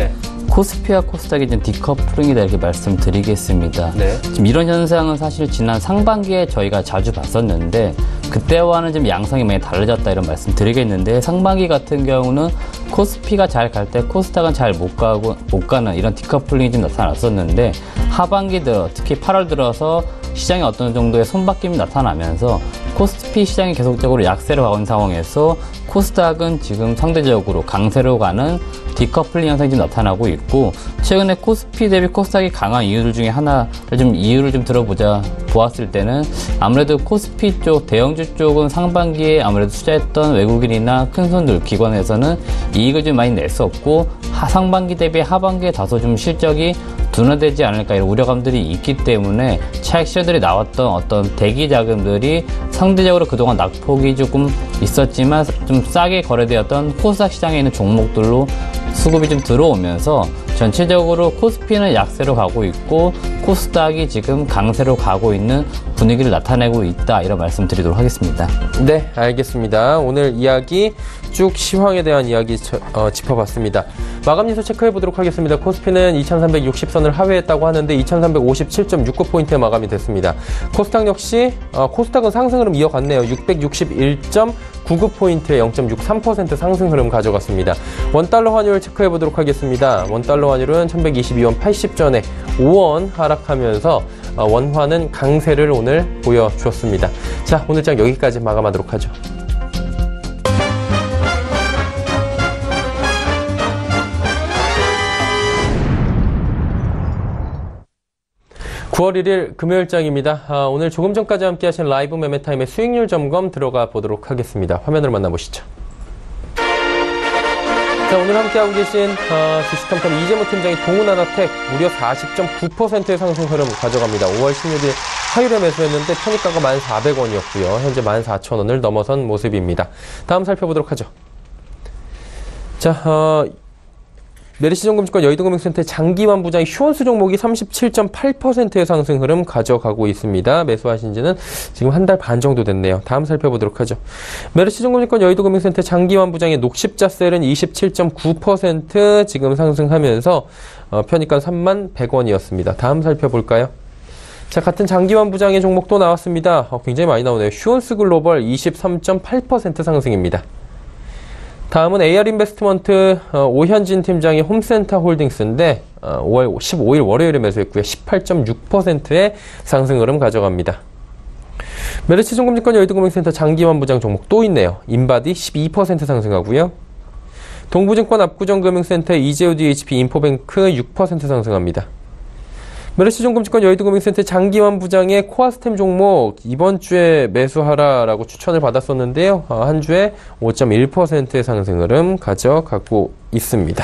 코스피와 코스닥이 좀 디커플링이다 이렇게 말씀드리겠습니다. 네. 지금 이런 현상은 사실 지난 상반기에 저희가 자주 봤었는데 그때와는 좀 양상이 많이 달라졌다 이런 말씀 드리겠는데 상반기 같은 경우는 코스피가 잘 갈 때 코스닥은 잘 못 가고 못 가는 이런 디커플링이 좀 나타났었는데 하반기 들어 특히 팔월 들어서 시장에 어떤 정도의 손바뀜이 나타나면서 코스피 시장이 계속적으로 약세로 가고 있는 상황에서 코스닥은 지금 상대적으로 강세로 가는 디커플링 현상이 좀 나타나고 있고 최근에 코스피 대비 코스닥이 강한 이유들 중에 하나를 좀 이유를 좀 들어보자 보았을 때는 아무래도 코스피 쪽 대형주 쪽은 상반기에 아무래도 투자했던 외국인이나 큰 손들 기관에서는 이익을 좀 많이 냈었고 상반기 대비 하반기에 다소 좀 실적이 둔화되지 않을까 이런 우려감들이 있기 때문에 차익 실들이 나왔던 어떤 대기 자금들이 상대적으로 그동안 낙폭이 조금 있었지만 좀 싸게 거래되었던 코스닥 시장에 있는 종목들로 수급이 좀 들어오면서 전체적으로 코스피는 약세로 가고 있고 코스닥이 지금 강세로 가고 있는 분위기를 나타내고 있다 이런 말씀 드리도록 하겠습니다. 네, 알겠습니다. 오늘 이야기 쭉 시황에 대한 이야기 저, 어, 짚어봤습니다. 마감 지수 체크해 보도록 하겠습니다. 코스피는 이천삼백육십 선을 하회했다고 하는데 이천삼백오십칠 점 육구 포인트에 마감이 됐습니다. 코스닥 역시 어, 코스닥은 상승 흐름 이어갔네요. 육백육십일 점 구구 포인트에 영 점 육삼 퍼센트 상승 흐름 가져갔습니다. 원달러 환율 체크해 보도록 하겠습니다. 원달러 환율은 천백이십이 원 팔십 전에 오 원 하락하면서 어, 원화는 강세를 오늘 보여주었습니다. 자, 오늘 장 여기까지 마감하도록 하죠. 구월 일일 금요일장입니다. 아, 오늘 조금 전까지 함께 하신 라이브 매매타임의 수익률 점검 들어가 보도록 하겠습니다. 화면으로 만나보시죠. 자, 오늘 함께하고 계신 어, 주식탐탐 이재모 팀장이 동훈하나텍 무려 사십 점 구 퍼센트의 상승 흐름 가져갑니다. 오월 십육일 화요일에 매수했는데 편입가가 만 사백 원이었고요. 현재 만 사천 원을 넘어선 모습입니다. 다음 살펴보도록 하죠. 자, 어, 메리시증권증권 여의도금융센터의 장기환 부장의 휴원수 종목이 삼십칠 점 팔 퍼센트의 상승 흐름 가져가고 있습니다. 매수하신 지는 지금 한 달 반 정도 됐네요. 다음 살펴보도록 하죠. 메리시증권증권 여의도금융센터 장기환 부장의 녹십자셀은 이십칠 점 구 퍼센트 지금 상승하면서 어, 편입가 삼만 백 원이었습니다. 다음 살펴볼까요? 자, 같은 장기환 부장의 종목 또 나왔습니다. 어, 굉장히 많이 나오네요. 휴원스 글로벌 이십삼 점 팔 퍼센트 상승입니다. 다음은 에이알 인베스트먼트 어, 오현진 팀장의 홈센터 홀딩스인데 어, 오월 십오일 월요일에 매수했고요. 십팔 점 육 퍼센트의 상승 흐름 가져갑니다. 메리츠증권증권 여의도금융센터 장기환 부장 종목 또 있네요. 인바디 십이 퍼센트 상승하고요. 동부증권 압구정금융센터 이제오 디에이치피 인포뱅크 육 퍼센트 상승합니다. 메리츠증권증권 여의도금융센터 장기환 부장의 코아스템 종목 이번 주에 매수하라라고 추천을 받았었는데요. 한 주에 오 점 일 퍼센트의 상승 흐름 가져가고 있습니다.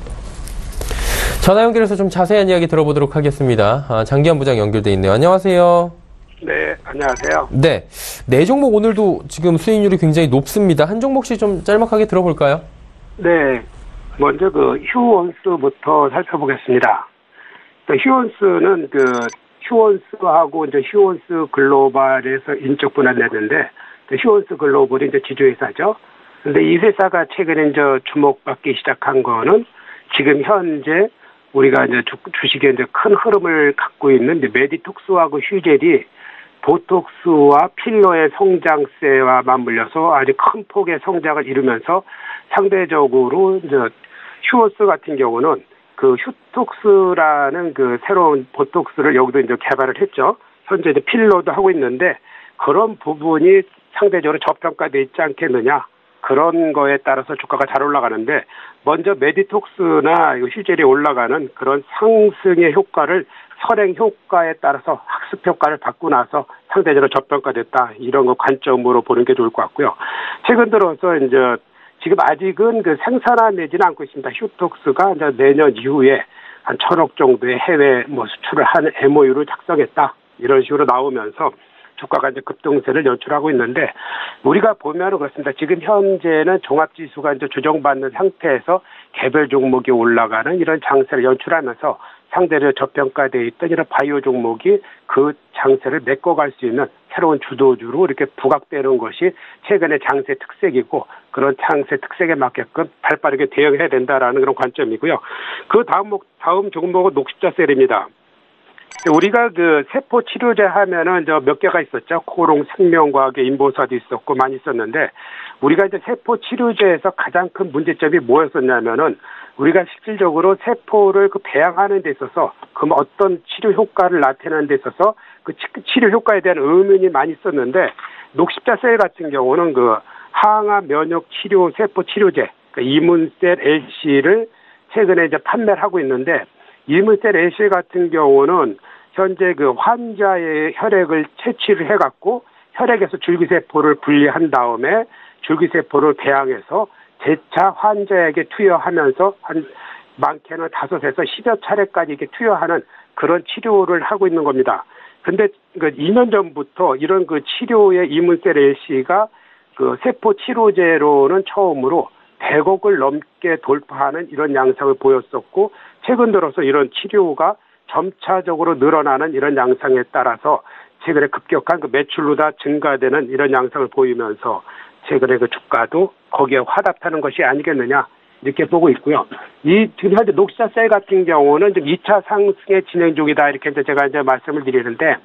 전화 연결해서 좀 자세한 이야기 들어보도록 하겠습니다. 장기환 부장 연결돼 있네요. 안녕하세요. 네, 안녕하세요. 네, 네 종목 오늘도 지금 수익률이 굉장히 높습니다. 한 종목씩 좀 짤막하게 들어볼까요? 네, 먼저 그 휴원스부터 살펴보겠습니다. 휴원스는 그 휴원스하고 이제 휴원스 글로벌에서 인적 분할했는데 휴원스 글로벌이 이제 지주회사죠. 근데 이 회사가 최근에 이제 주목받기 시작한 거는 지금 현재 우리가 이제 주, 주식에 이제 큰 흐름을 갖고 있는 이제 메디톡스하고 휴젤이 보톡스와 필러의 성장세와 맞물려서 아주 큰 폭의 성장을 이루면서 상대적으로 이제 휴원스 같은 경우는 그 휴톡스라는 그 새로운 보톡스를 여기도 이제 개발을 했죠. 현재 이제 필러도 하고 있는데 그런 부분이 상대적으로 저평가되어 있지 않겠느냐. 그런 거에 따라서 주가가 잘 올라가는데 먼저 메디톡스나 휴젤이 올라가는 그런 상승의 효과를 선행 효과에 따라서 학습 효과를 받고 나서 상대적으로 저평가됐다. 이런 거 관점으로 보는 게 좋을 것 같고요. 최근 들어서 이제 지금 아직은 그 생산하지는 않고 있습니다. 휴톡스가 이제 내년 이후에 한 천억 정도의 해외 뭐 수출을 하는 엠오유를 작성했다. 이런 식으로 나오면서 주가가 이제 급등세를 연출하고 있는데 우리가 보면은 그렇습니다. 지금 현재는 종합지수가 이제 조정받는 상태에서 개별 종목이 올라가는 이런 장세를 연출하면서 상대적으로 저평가되어 있던 이런 바이오 종목이 그 장세를 메꿔갈 수 있는 새로운 주도주로 이렇게 부각되는 것이 최근의 장세 특색이고 그런 장세 특색에 맞게끔 발빠르게 대응해야 된다라는 그런 관점이고요. 그 다음 다음 종목은 녹십자셀입니다. 우리가 그 세포 치료제 하면은 저 몇 개가 있었죠. 코롱, 생명과학의 인보사도 있었고 많이 있었는데 우리가 이제 세포 치료제에서 가장 큰 문제점이 뭐였었냐면은 우리가 실질적으로 세포를 그 배양하는 데 있어서 그 어떤 치료 효과를 나타내는 데 있어서 그 치료 효과에 대한 의문이 많이 있었는데 녹십자셀 같은 경우는 그 항암 면역 치료 세포 치료제 그 이문셀 엘씨를 최근에 이제 판매를 하고 있는데 이문셀 엘씨 같은 경우는 현재 그 환자의 혈액을 채취를 해갖고 혈액에서 줄기세포를 분리한 다음에 줄기세포를 배양해서 재차 환자에게 투여하면서 한 많게는 다섯에서 십여 차례까지 이렇게 투여하는 그런 치료를 하고 있는 겁니다. 근데 그 이 년 전부터 이런 그 치료의 이문셀 엘씨가 그 세포 치료제로는 처음으로 백억을 넘게 돌파하는 이런 양상을 보였었고 최근 들어서 이런 치료가 점차적으로 늘어나는 이런 양상에 따라서 최근에 급격한 그 매출로다 증가되는 이런 양상을 보이면서 최근에 그 주가도 거기에 화답하는 것이 아니겠느냐 이렇게 보고 있고요. 이 지금 현재 녹십자셀 같은 경우는 좀 이 차 상승의 진행 중이다 이렇게 이제 제가 이제 말씀을 드리는데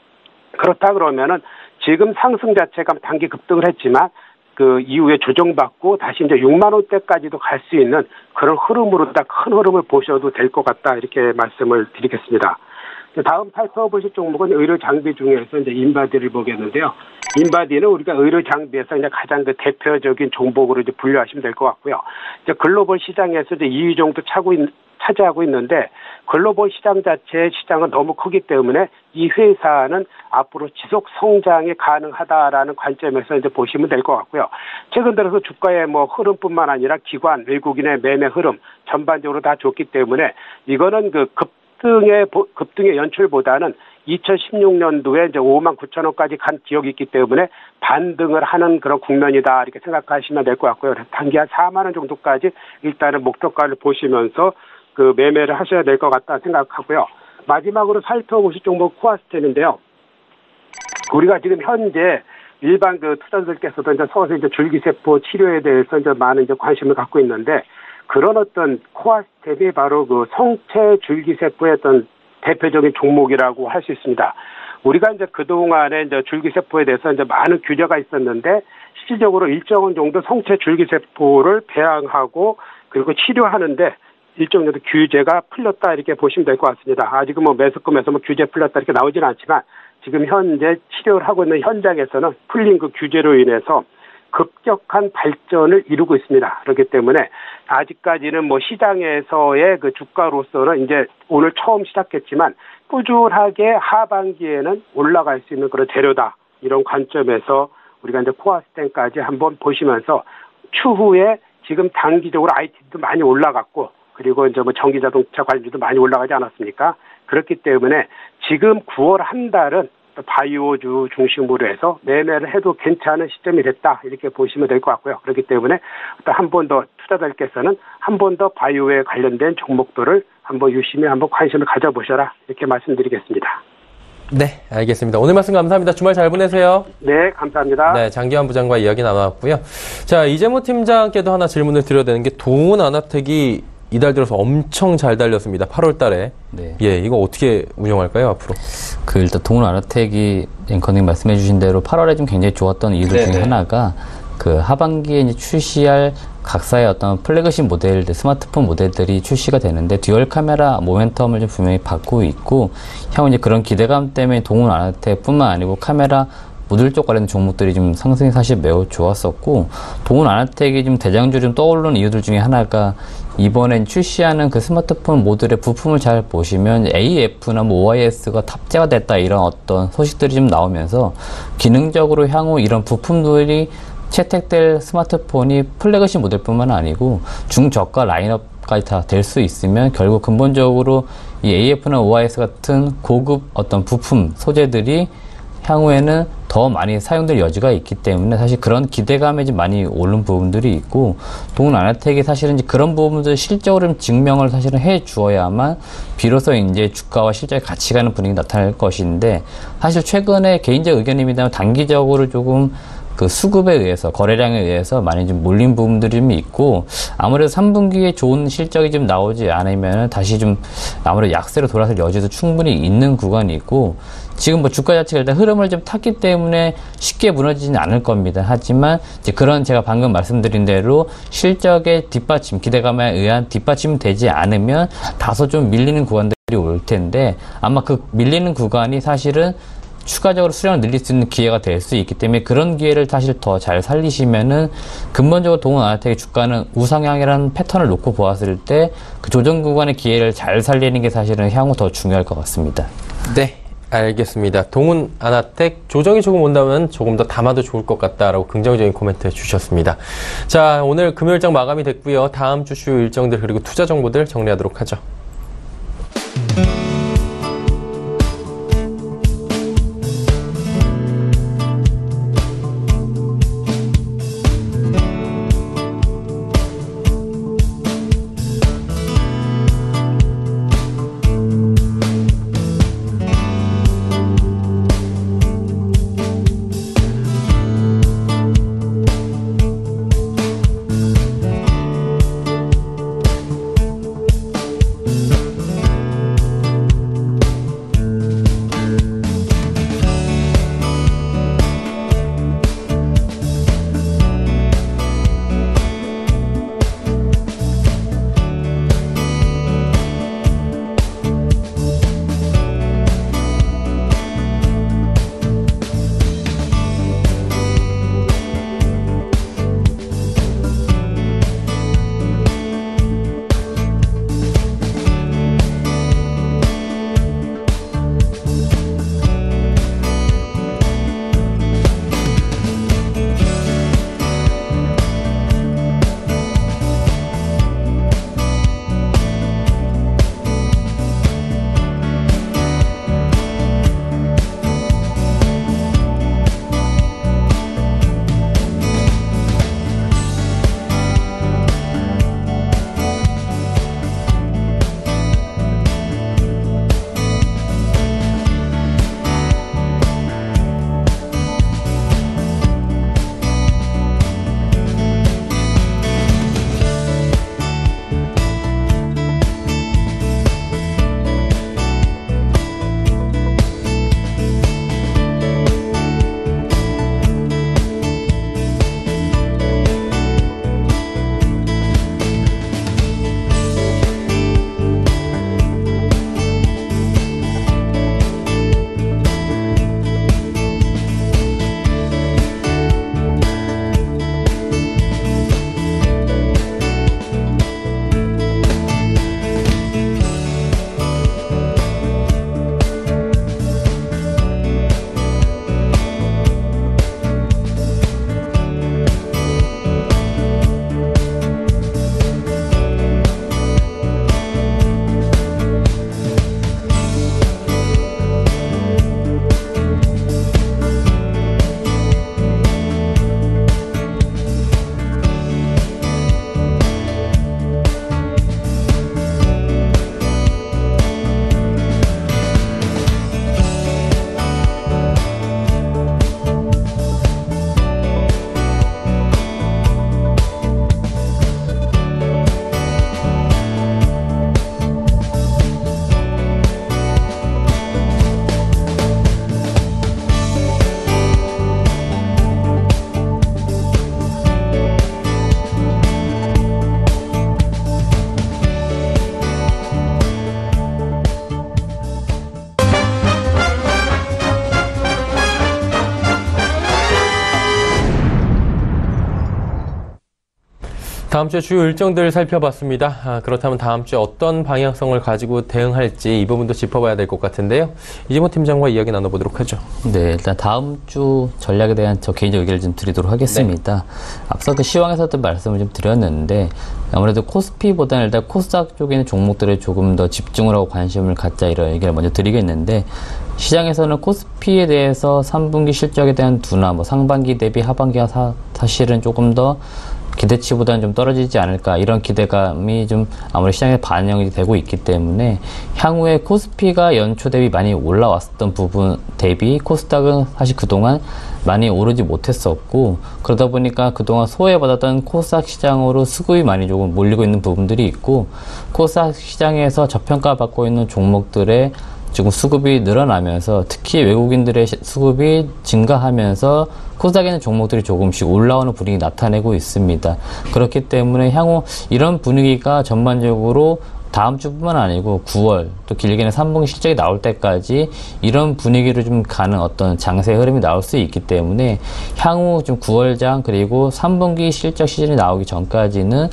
그렇다 그러면은 지금 상승 자체가 단기 급등을 했지만 그 이후에 조정받고 다시 이제 육만 원대까지도 갈 수 있는 그런 흐름으로 딱 큰 흐름을 보셔도 될 것 같다 이렇게 말씀을 드리겠습니다. 다음 살펴보실 종목은 의료 장비 중에서 이제 인바디를 보겠는데요. 인바디는 우리가 의료 장비에서 이제 가장 그 대표적인 종목으로 이제 분류하시면 될 것 같고요. 이제 글로벌 시장에서 이제 이 위 정도 차고 있, 차지하고 있는데 글로벌 시장 자체의 시장은 너무 크기 때문에 이 회사는 앞으로 지속 성장이 가능하다라는 관점에서 이제 보시면 될 것 같고요. 최근 들어서 주가의 뭐 흐름뿐만 아니라 기관, 외국인의 매매 흐름 전반적으로 다 좋기 때문에 이거는 그 급등의 급등의 연출보다는 이천십육 년도에 이제 오만 구천 원까지 간 기억이 있기 때문에 반등을 하는 그런 국면이다 이렇게 생각하시면 될 것 같고요. 단기 한 사만 원 정도까지 일단은 목표가를 보시면서 그 매매를 하셔야 될 것 같다 생각하고요. 마지막으로 살펴보실 종목 코아스텐인데요. 우리가 지금 현재 일반 그 투자자들께서도 이제 서서히 이제 줄기세포 치료에 대해서 이제 많은 이제 관심을 갖고 있는데 그런 어떤 코아스텐이 바로 그 성체 줄기세포의 어떤 대표적인 종목이라고 할 수 있습니다. 우리가 이제 그동안에 이제 줄기세포에 대해서 이제 많은 규제가 있었는데 실질적으로 일정 정도 성체 줄기세포를 배양하고 그리고 치료하는데 일정 정도 규제가 풀렸다 이렇게 보시면 될 것 같습니다. 아직은 뭐 매스컴에서 뭐 규제 풀렸다 이렇게 나오지는 않지만 지금 현재 치료를 하고 있는 현장에서는 풀린 그 규제로 인해서 급격한 발전을 이루고 있습니다. 그렇기 때문에 아직까지는 뭐 시장에서의 그 주가로서는 이제 오늘 처음 시작했지만 꾸준하게 하반기에는 올라갈 수 있는 그런 재료다. 이런 관점에서 우리가 이제 코아스텐까지 한번 보시면서 추후에 지금 단기적으로 아이티도 많이 올라갔고 그리고 이제 뭐 전기자동차 관리도 많이 올라가지 않았습니까? 그렇기 때문에 지금 구월 한 달은 바이오주 중심으로 해서 매매를 해도 괜찮은 시점이 됐다 이렇게 보시면 될 것 같고요. 그렇기 때문에 한 번 더 투자자들께서는 한 번 더 바이오에 관련된 종목들을 한번 유심히 한번 관심을 가져보셔라 이렇게 말씀드리겠습니다. 네, 알겠습니다. 오늘 말씀 감사합니다. 주말 잘 보내세요. 네, 감사합니다. 네, 장기환 부장과 이야기 나눠봤고요. 자, 이재모 팀장께도 하나 질문을 드려야 되는 게 동은아나텍이 이달 들어서 엄청 잘 달렸습니다. 팔월 달에. 네. 예, 이거 어떻게 운영할까요, 앞으로? 그, 일단, 동은아나텍이 앵커님 말씀해주신 대로 팔월에 좀 굉장히 좋았던 이유들 네네. 중에 하나가 그 하반기에 이제 출시할 각사의 어떤 플래그십 모델들, 스마트폰 모델들이 출시가 되는데 듀얼 카메라 모멘텀을 좀 분명히 받고 있고 향후 이제 그런 기대감 때문에 동은아나텍뿐만 아니고 카메라 모듈 쪽 관련 종목들이 좀 상승이 사실 매우 좋았었고 동은아나텍이 좀 대장주 좀 떠오르는 이유들 중에 하나가 이번에 출시하는 그 스마트폰 모듈의 부품을 잘 보시면 에이에프나 뭐 오아이에스가 탑재가 됐다 이런 어떤 소식들이 좀 나오면서 기능적으로 향후 이런 부품들이 채택될 스마트폰이 플래그십 모델뿐만 아니고 중저가 라인업까지 다 될 수 있으면 결국 근본적으로 이 에이에프나 오아이에스 같은 고급 어떤 부품 소재들이 향후에는 더 많이 사용될 여지가 있기 때문에 사실 그런 기대감에 좀 많이 오른 부분들이 있고, 동은아나텍이 사실은 이제 그런 부분들 실적으로 좀 증명을 사실은 해 주어야만 비로소 이제 주가와 실적이 같이 가는 분위기 나타날 것인데, 사실 최근에 개인적 의견입니다만 단기적으로 조금 그 수급에 의해서, 거래량에 의해서 많이 좀 몰린 부분들이 좀 있고, 아무래도 삼 분기에 좋은 실적이 좀 나오지 않으면 다시 좀 아무래도 약세로 돌아설 여지도 충분히 있는 구간이 있고, 지금 뭐 주가 자체가 일단 흐름을 좀 탔기 때문에 쉽게 무너지지는 않을 겁니다. 하지만 이제 그런 제가 방금 말씀드린 대로 실적의 뒷받침, 기대감에 의한 뒷받침 되지 않으면 다소 좀 밀리는 구간들이 올 텐데, 아마 그 밀리는 구간이 사실은 추가적으로 수량을 늘릴 수 있는 기회가 될 수 있기 때문에 그런 기회를 사실 더 잘 살리시면은 근본적으로 동은아나텍의 주가는 우상향이라는 패턴을 놓고 보았을 때 그 조정 구간의 기회를 잘 살리는 게 사실은 향후 더 중요할 것 같습니다. 네, 알겠습니다. 동은아나텍 조정이 조금 온다면 조금 더 담아도 좋을 것 같다라고 긍정적인 코멘트 주셨습니다. 자, 오늘 금요일장 마감이 됐고요. 다음 주 주요 일정들 그리고 투자 정보들 정리하도록 하죠. 다음 주 주요 일정들 살펴봤습니다. 아, 그렇다면 다음 주에 어떤 방향성을 가지고 대응할지 이 부분도 짚어봐야 될 것 같은데요. 이재모 팀장과 이야기 나눠보도록 하죠. 네, 일단 다음 주 전략에 대한 저 개인적 의견을 좀 드리도록 하겠습니다. 네. 앞서 그 시황에서도 말씀을 좀 드렸는데 아무래도 코스피보다는 일단 코스닥 쪽에 있는 종목들에 조금 더 집중을 하고 관심을 갖자 이런 얘기를 먼저 드리겠는데 시장에서는 코스피에 대해서 삼 분기 실적에 대한 둔화, 뭐 상반기 대비 하반기가 사, 사실은 조금 더 기대치보다는 좀 떨어지지 않을까 이런 기대감이 좀 아무래도 시장에 반영이 되고 있기 때문에 향후에 코스피가 연초 대비 많이 올라왔었던 부분 대비 코스닥은 사실 그동안 많이 오르지 못했었고 그러다 보니까 그동안 소외받았던 코스닥 시장으로 수급이 많이 조금 몰리고 있는 부분들이 있고 코스닥 시장에서 저평가받고 있는 종목들의 지금 수급이 늘어나면서 특히 외국인들의 수급이 증가하면서 코스닥에는 종목들이 조금씩 올라오는 분위기 나타내고 있습니다. 그렇기 때문에 향후 이런 분위기가 전반적으로 다음 주뿐만 아니고 구월 또 길게는 삼 분기 실적이 나올 때까지 이런 분위기로 좀 가는 어떤 장세 흐름이 나올 수 있기 때문에 향후 좀 구월장 그리고 삼 분기 실적 시즌이 나오기 전까지는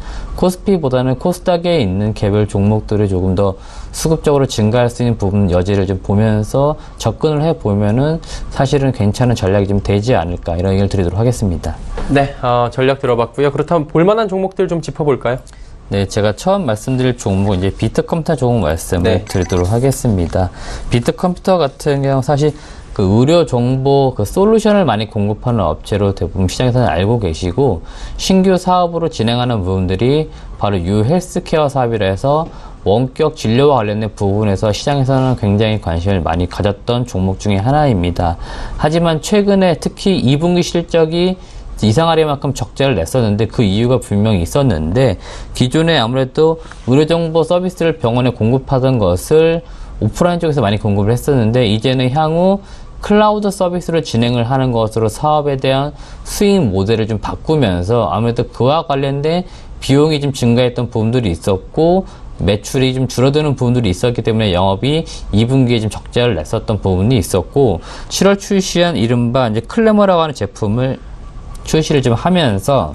코스피보다는 코스닥에 있는 개별 종목들을 조금 더 수급적으로 증가할 수 있는 부분 여지를 좀 보면서 접근을 해보면은 사실은 괜찮은 전략이 좀 되지 않을까 이런 얘기를 드리도록 하겠습니다. 네, 어, 전략 들어봤고요. 그렇다면 볼만한 종목들 좀 짚어볼까요? 네, 제가 처음 말씀드릴 종목 이제 비트컴퓨터 종목 말씀을 네. 드리도록 하겠습니다. 비트컴퓨터 같은 경우 사실 그 의료 정보 그 솔루션을 많이 공급하는 업체로 대부분 시장에서는 알고 계시고 신규 사업으로 진행하는 부분들이 바로 유헬스케어 사업이라 해서 원격 진료와 관련된 부분에서 시장에서는 굉장히 관심을 많이 가졌던 종목 중에 하나입니다. 하지만 최근에 특히 이 분기 실적이 이상하리만큼 적자를 냈었는데 그 이유가 분명히 있었는데 기존에 아무래도 의료정보 서비스를 병원에 공급하던 것을 오프라인 쪽에서 많이 공급을 했었는데 이제는 향후 클라우드 서비스를 진행을 하는 것으로 사업에 대한 수익 모델을 좀 바꾸면서 아무래도 그와 관련된 비용이 좀 증가했던 부분들이 있었고 매출이 좀 줄어드는 부분들이 있었기 때문에 영업이 이 분기에 좀 적자를 냈었던 부분이 있었고 칠월 출시한 이른바 이제 클레머라고 하는 제품을 출시를 좀 하면서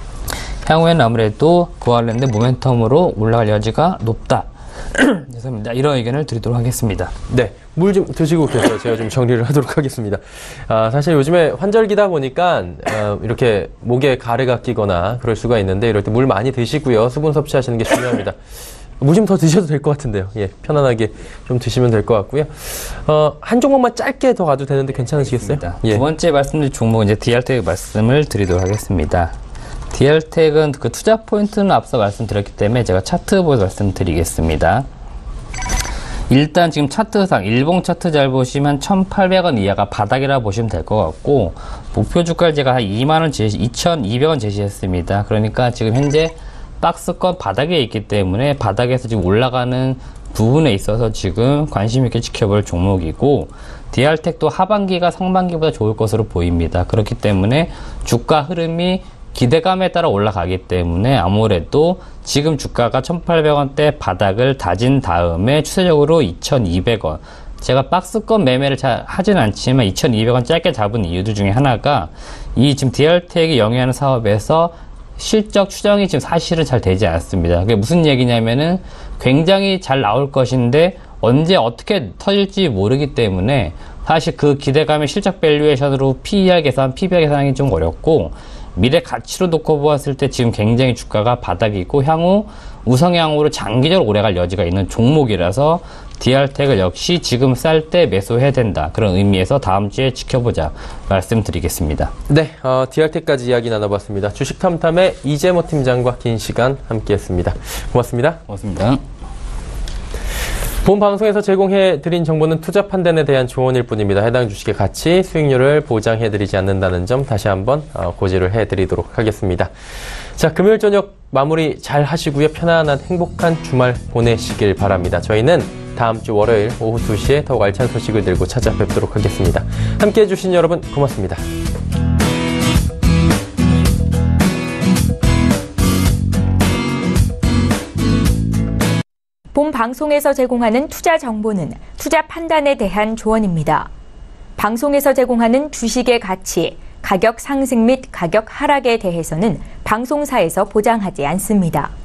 향후에는 아무래도 그와 관련된 모멘텀으로 올라갈 여지가 높다. 죄송합니다. 이런 의견을 드리도록 하겠습니다. 네, 물 좀 드시고 계세요. 제가 좀 정리를 하도록 하겠습니다. 아, 사실 요즘에 환절기다 보니까 어, 이렇게 목에 가래가 끼거나 그럴 수가 있는데 이럴 때 물 많이 드시고요. 수분 섭취하시는 게 중요합니다. 물 좀 더 드셔도 될 것 같은데요. 예, 편안하게 좀 드시면 될 것 같고요. 어, 한 종목만 짧게 더 가도 되는데 괜찮으시겠어요? 예. 두 번째 말씀드릴 종목은 이제 디알텍 말씀을 드리도록 하겠습니다. 디알텍은 그 투자 포인트는 앞서 말씀드렸기 때문에 제가 차트 보여서 말씀드리겠습니다. 일단 지금 차트상 일봉 차트 잘 보시면 천팔백 원 이하가 바닥이라 보시면 될 것 같고 목표 주가를 제가 한 이만 원 제시, 이천이백 원 제시했습니다. 그러니까 지금 현재 박스권 바닥에 있기 때문에 바닥에서 지금 올라가는 부분에 있어서 지금 관심 있게 지켜볼 종목이고 디알텍도 하반기가 상반기보다 좋을 것으로 보입니다. 그렇기 때문에 주가 흐름이 기대감에 따라 올라가기 때문에 아무래도 지금 주가가 천팔백 원대 바닥을 다진 다음에 추세적으로 이천이백 원 제가 박스권 매매를 잘 하진 않지만 이천이백 원 짧게 잡은 이유들 중에 하나가 이 지금 디알텍이 영위하는 사업에서 실적 추정이 지금 사실은 잘 되지 않습니다. 그게 무슨 얘기냐면은 굉장히 잘 나올 것인데 언제 어떻게 터질지 모르기 때문에 사실 그 기대감의 실적 밸류에이션으로 피이알 계산, 피비알 계산하기 좀 어렵고 미래 가치로 놓고 보았을 때 지금 굉장히 주가가 바닥이 있고 향후 우상향으로 장기적으로 오래갈 여지가 있는 종목이라서 디알텍을 역시 지금 쌀 때 매수해야 된다. 그런 의미에서 다음 주에 지켜보자 말씀드리겠습니다. 네, 어, 디알텍까지 이야기 나눠봤습니다. 주식탐탐의 이재모 팀장과 긴 시간 함께했습니다. 고맙습니다. 고맙습니다. 본 방송에서 제공해드린 정보는 투자 판단에 대한 조언일 뿐입니다. 해당 주식의 가치, 수익률을 보장해드리지 않는다는 점 다시 한번 고지를 해드리도록 하겠습니다. 자, 금요일 저녁 마무리 잘 하시고요. 편안한 행복한 주말 보내시길 바랍니다. 저희는 다음 주 월요일 오후 두 시에 더욱 알찬 소식을 들고 찾아뵙도록 하겠습니다. 함께해 주신 여러분 고맙습니다. 본 방송에서 제공하는 투자 정보는 투자 판단에 대한 조언입니다. 방송에서 제공하는 주식의 가치, 가격 상승 및 가격 하락에 대해서는 방송사에서 보장하지 않습니다.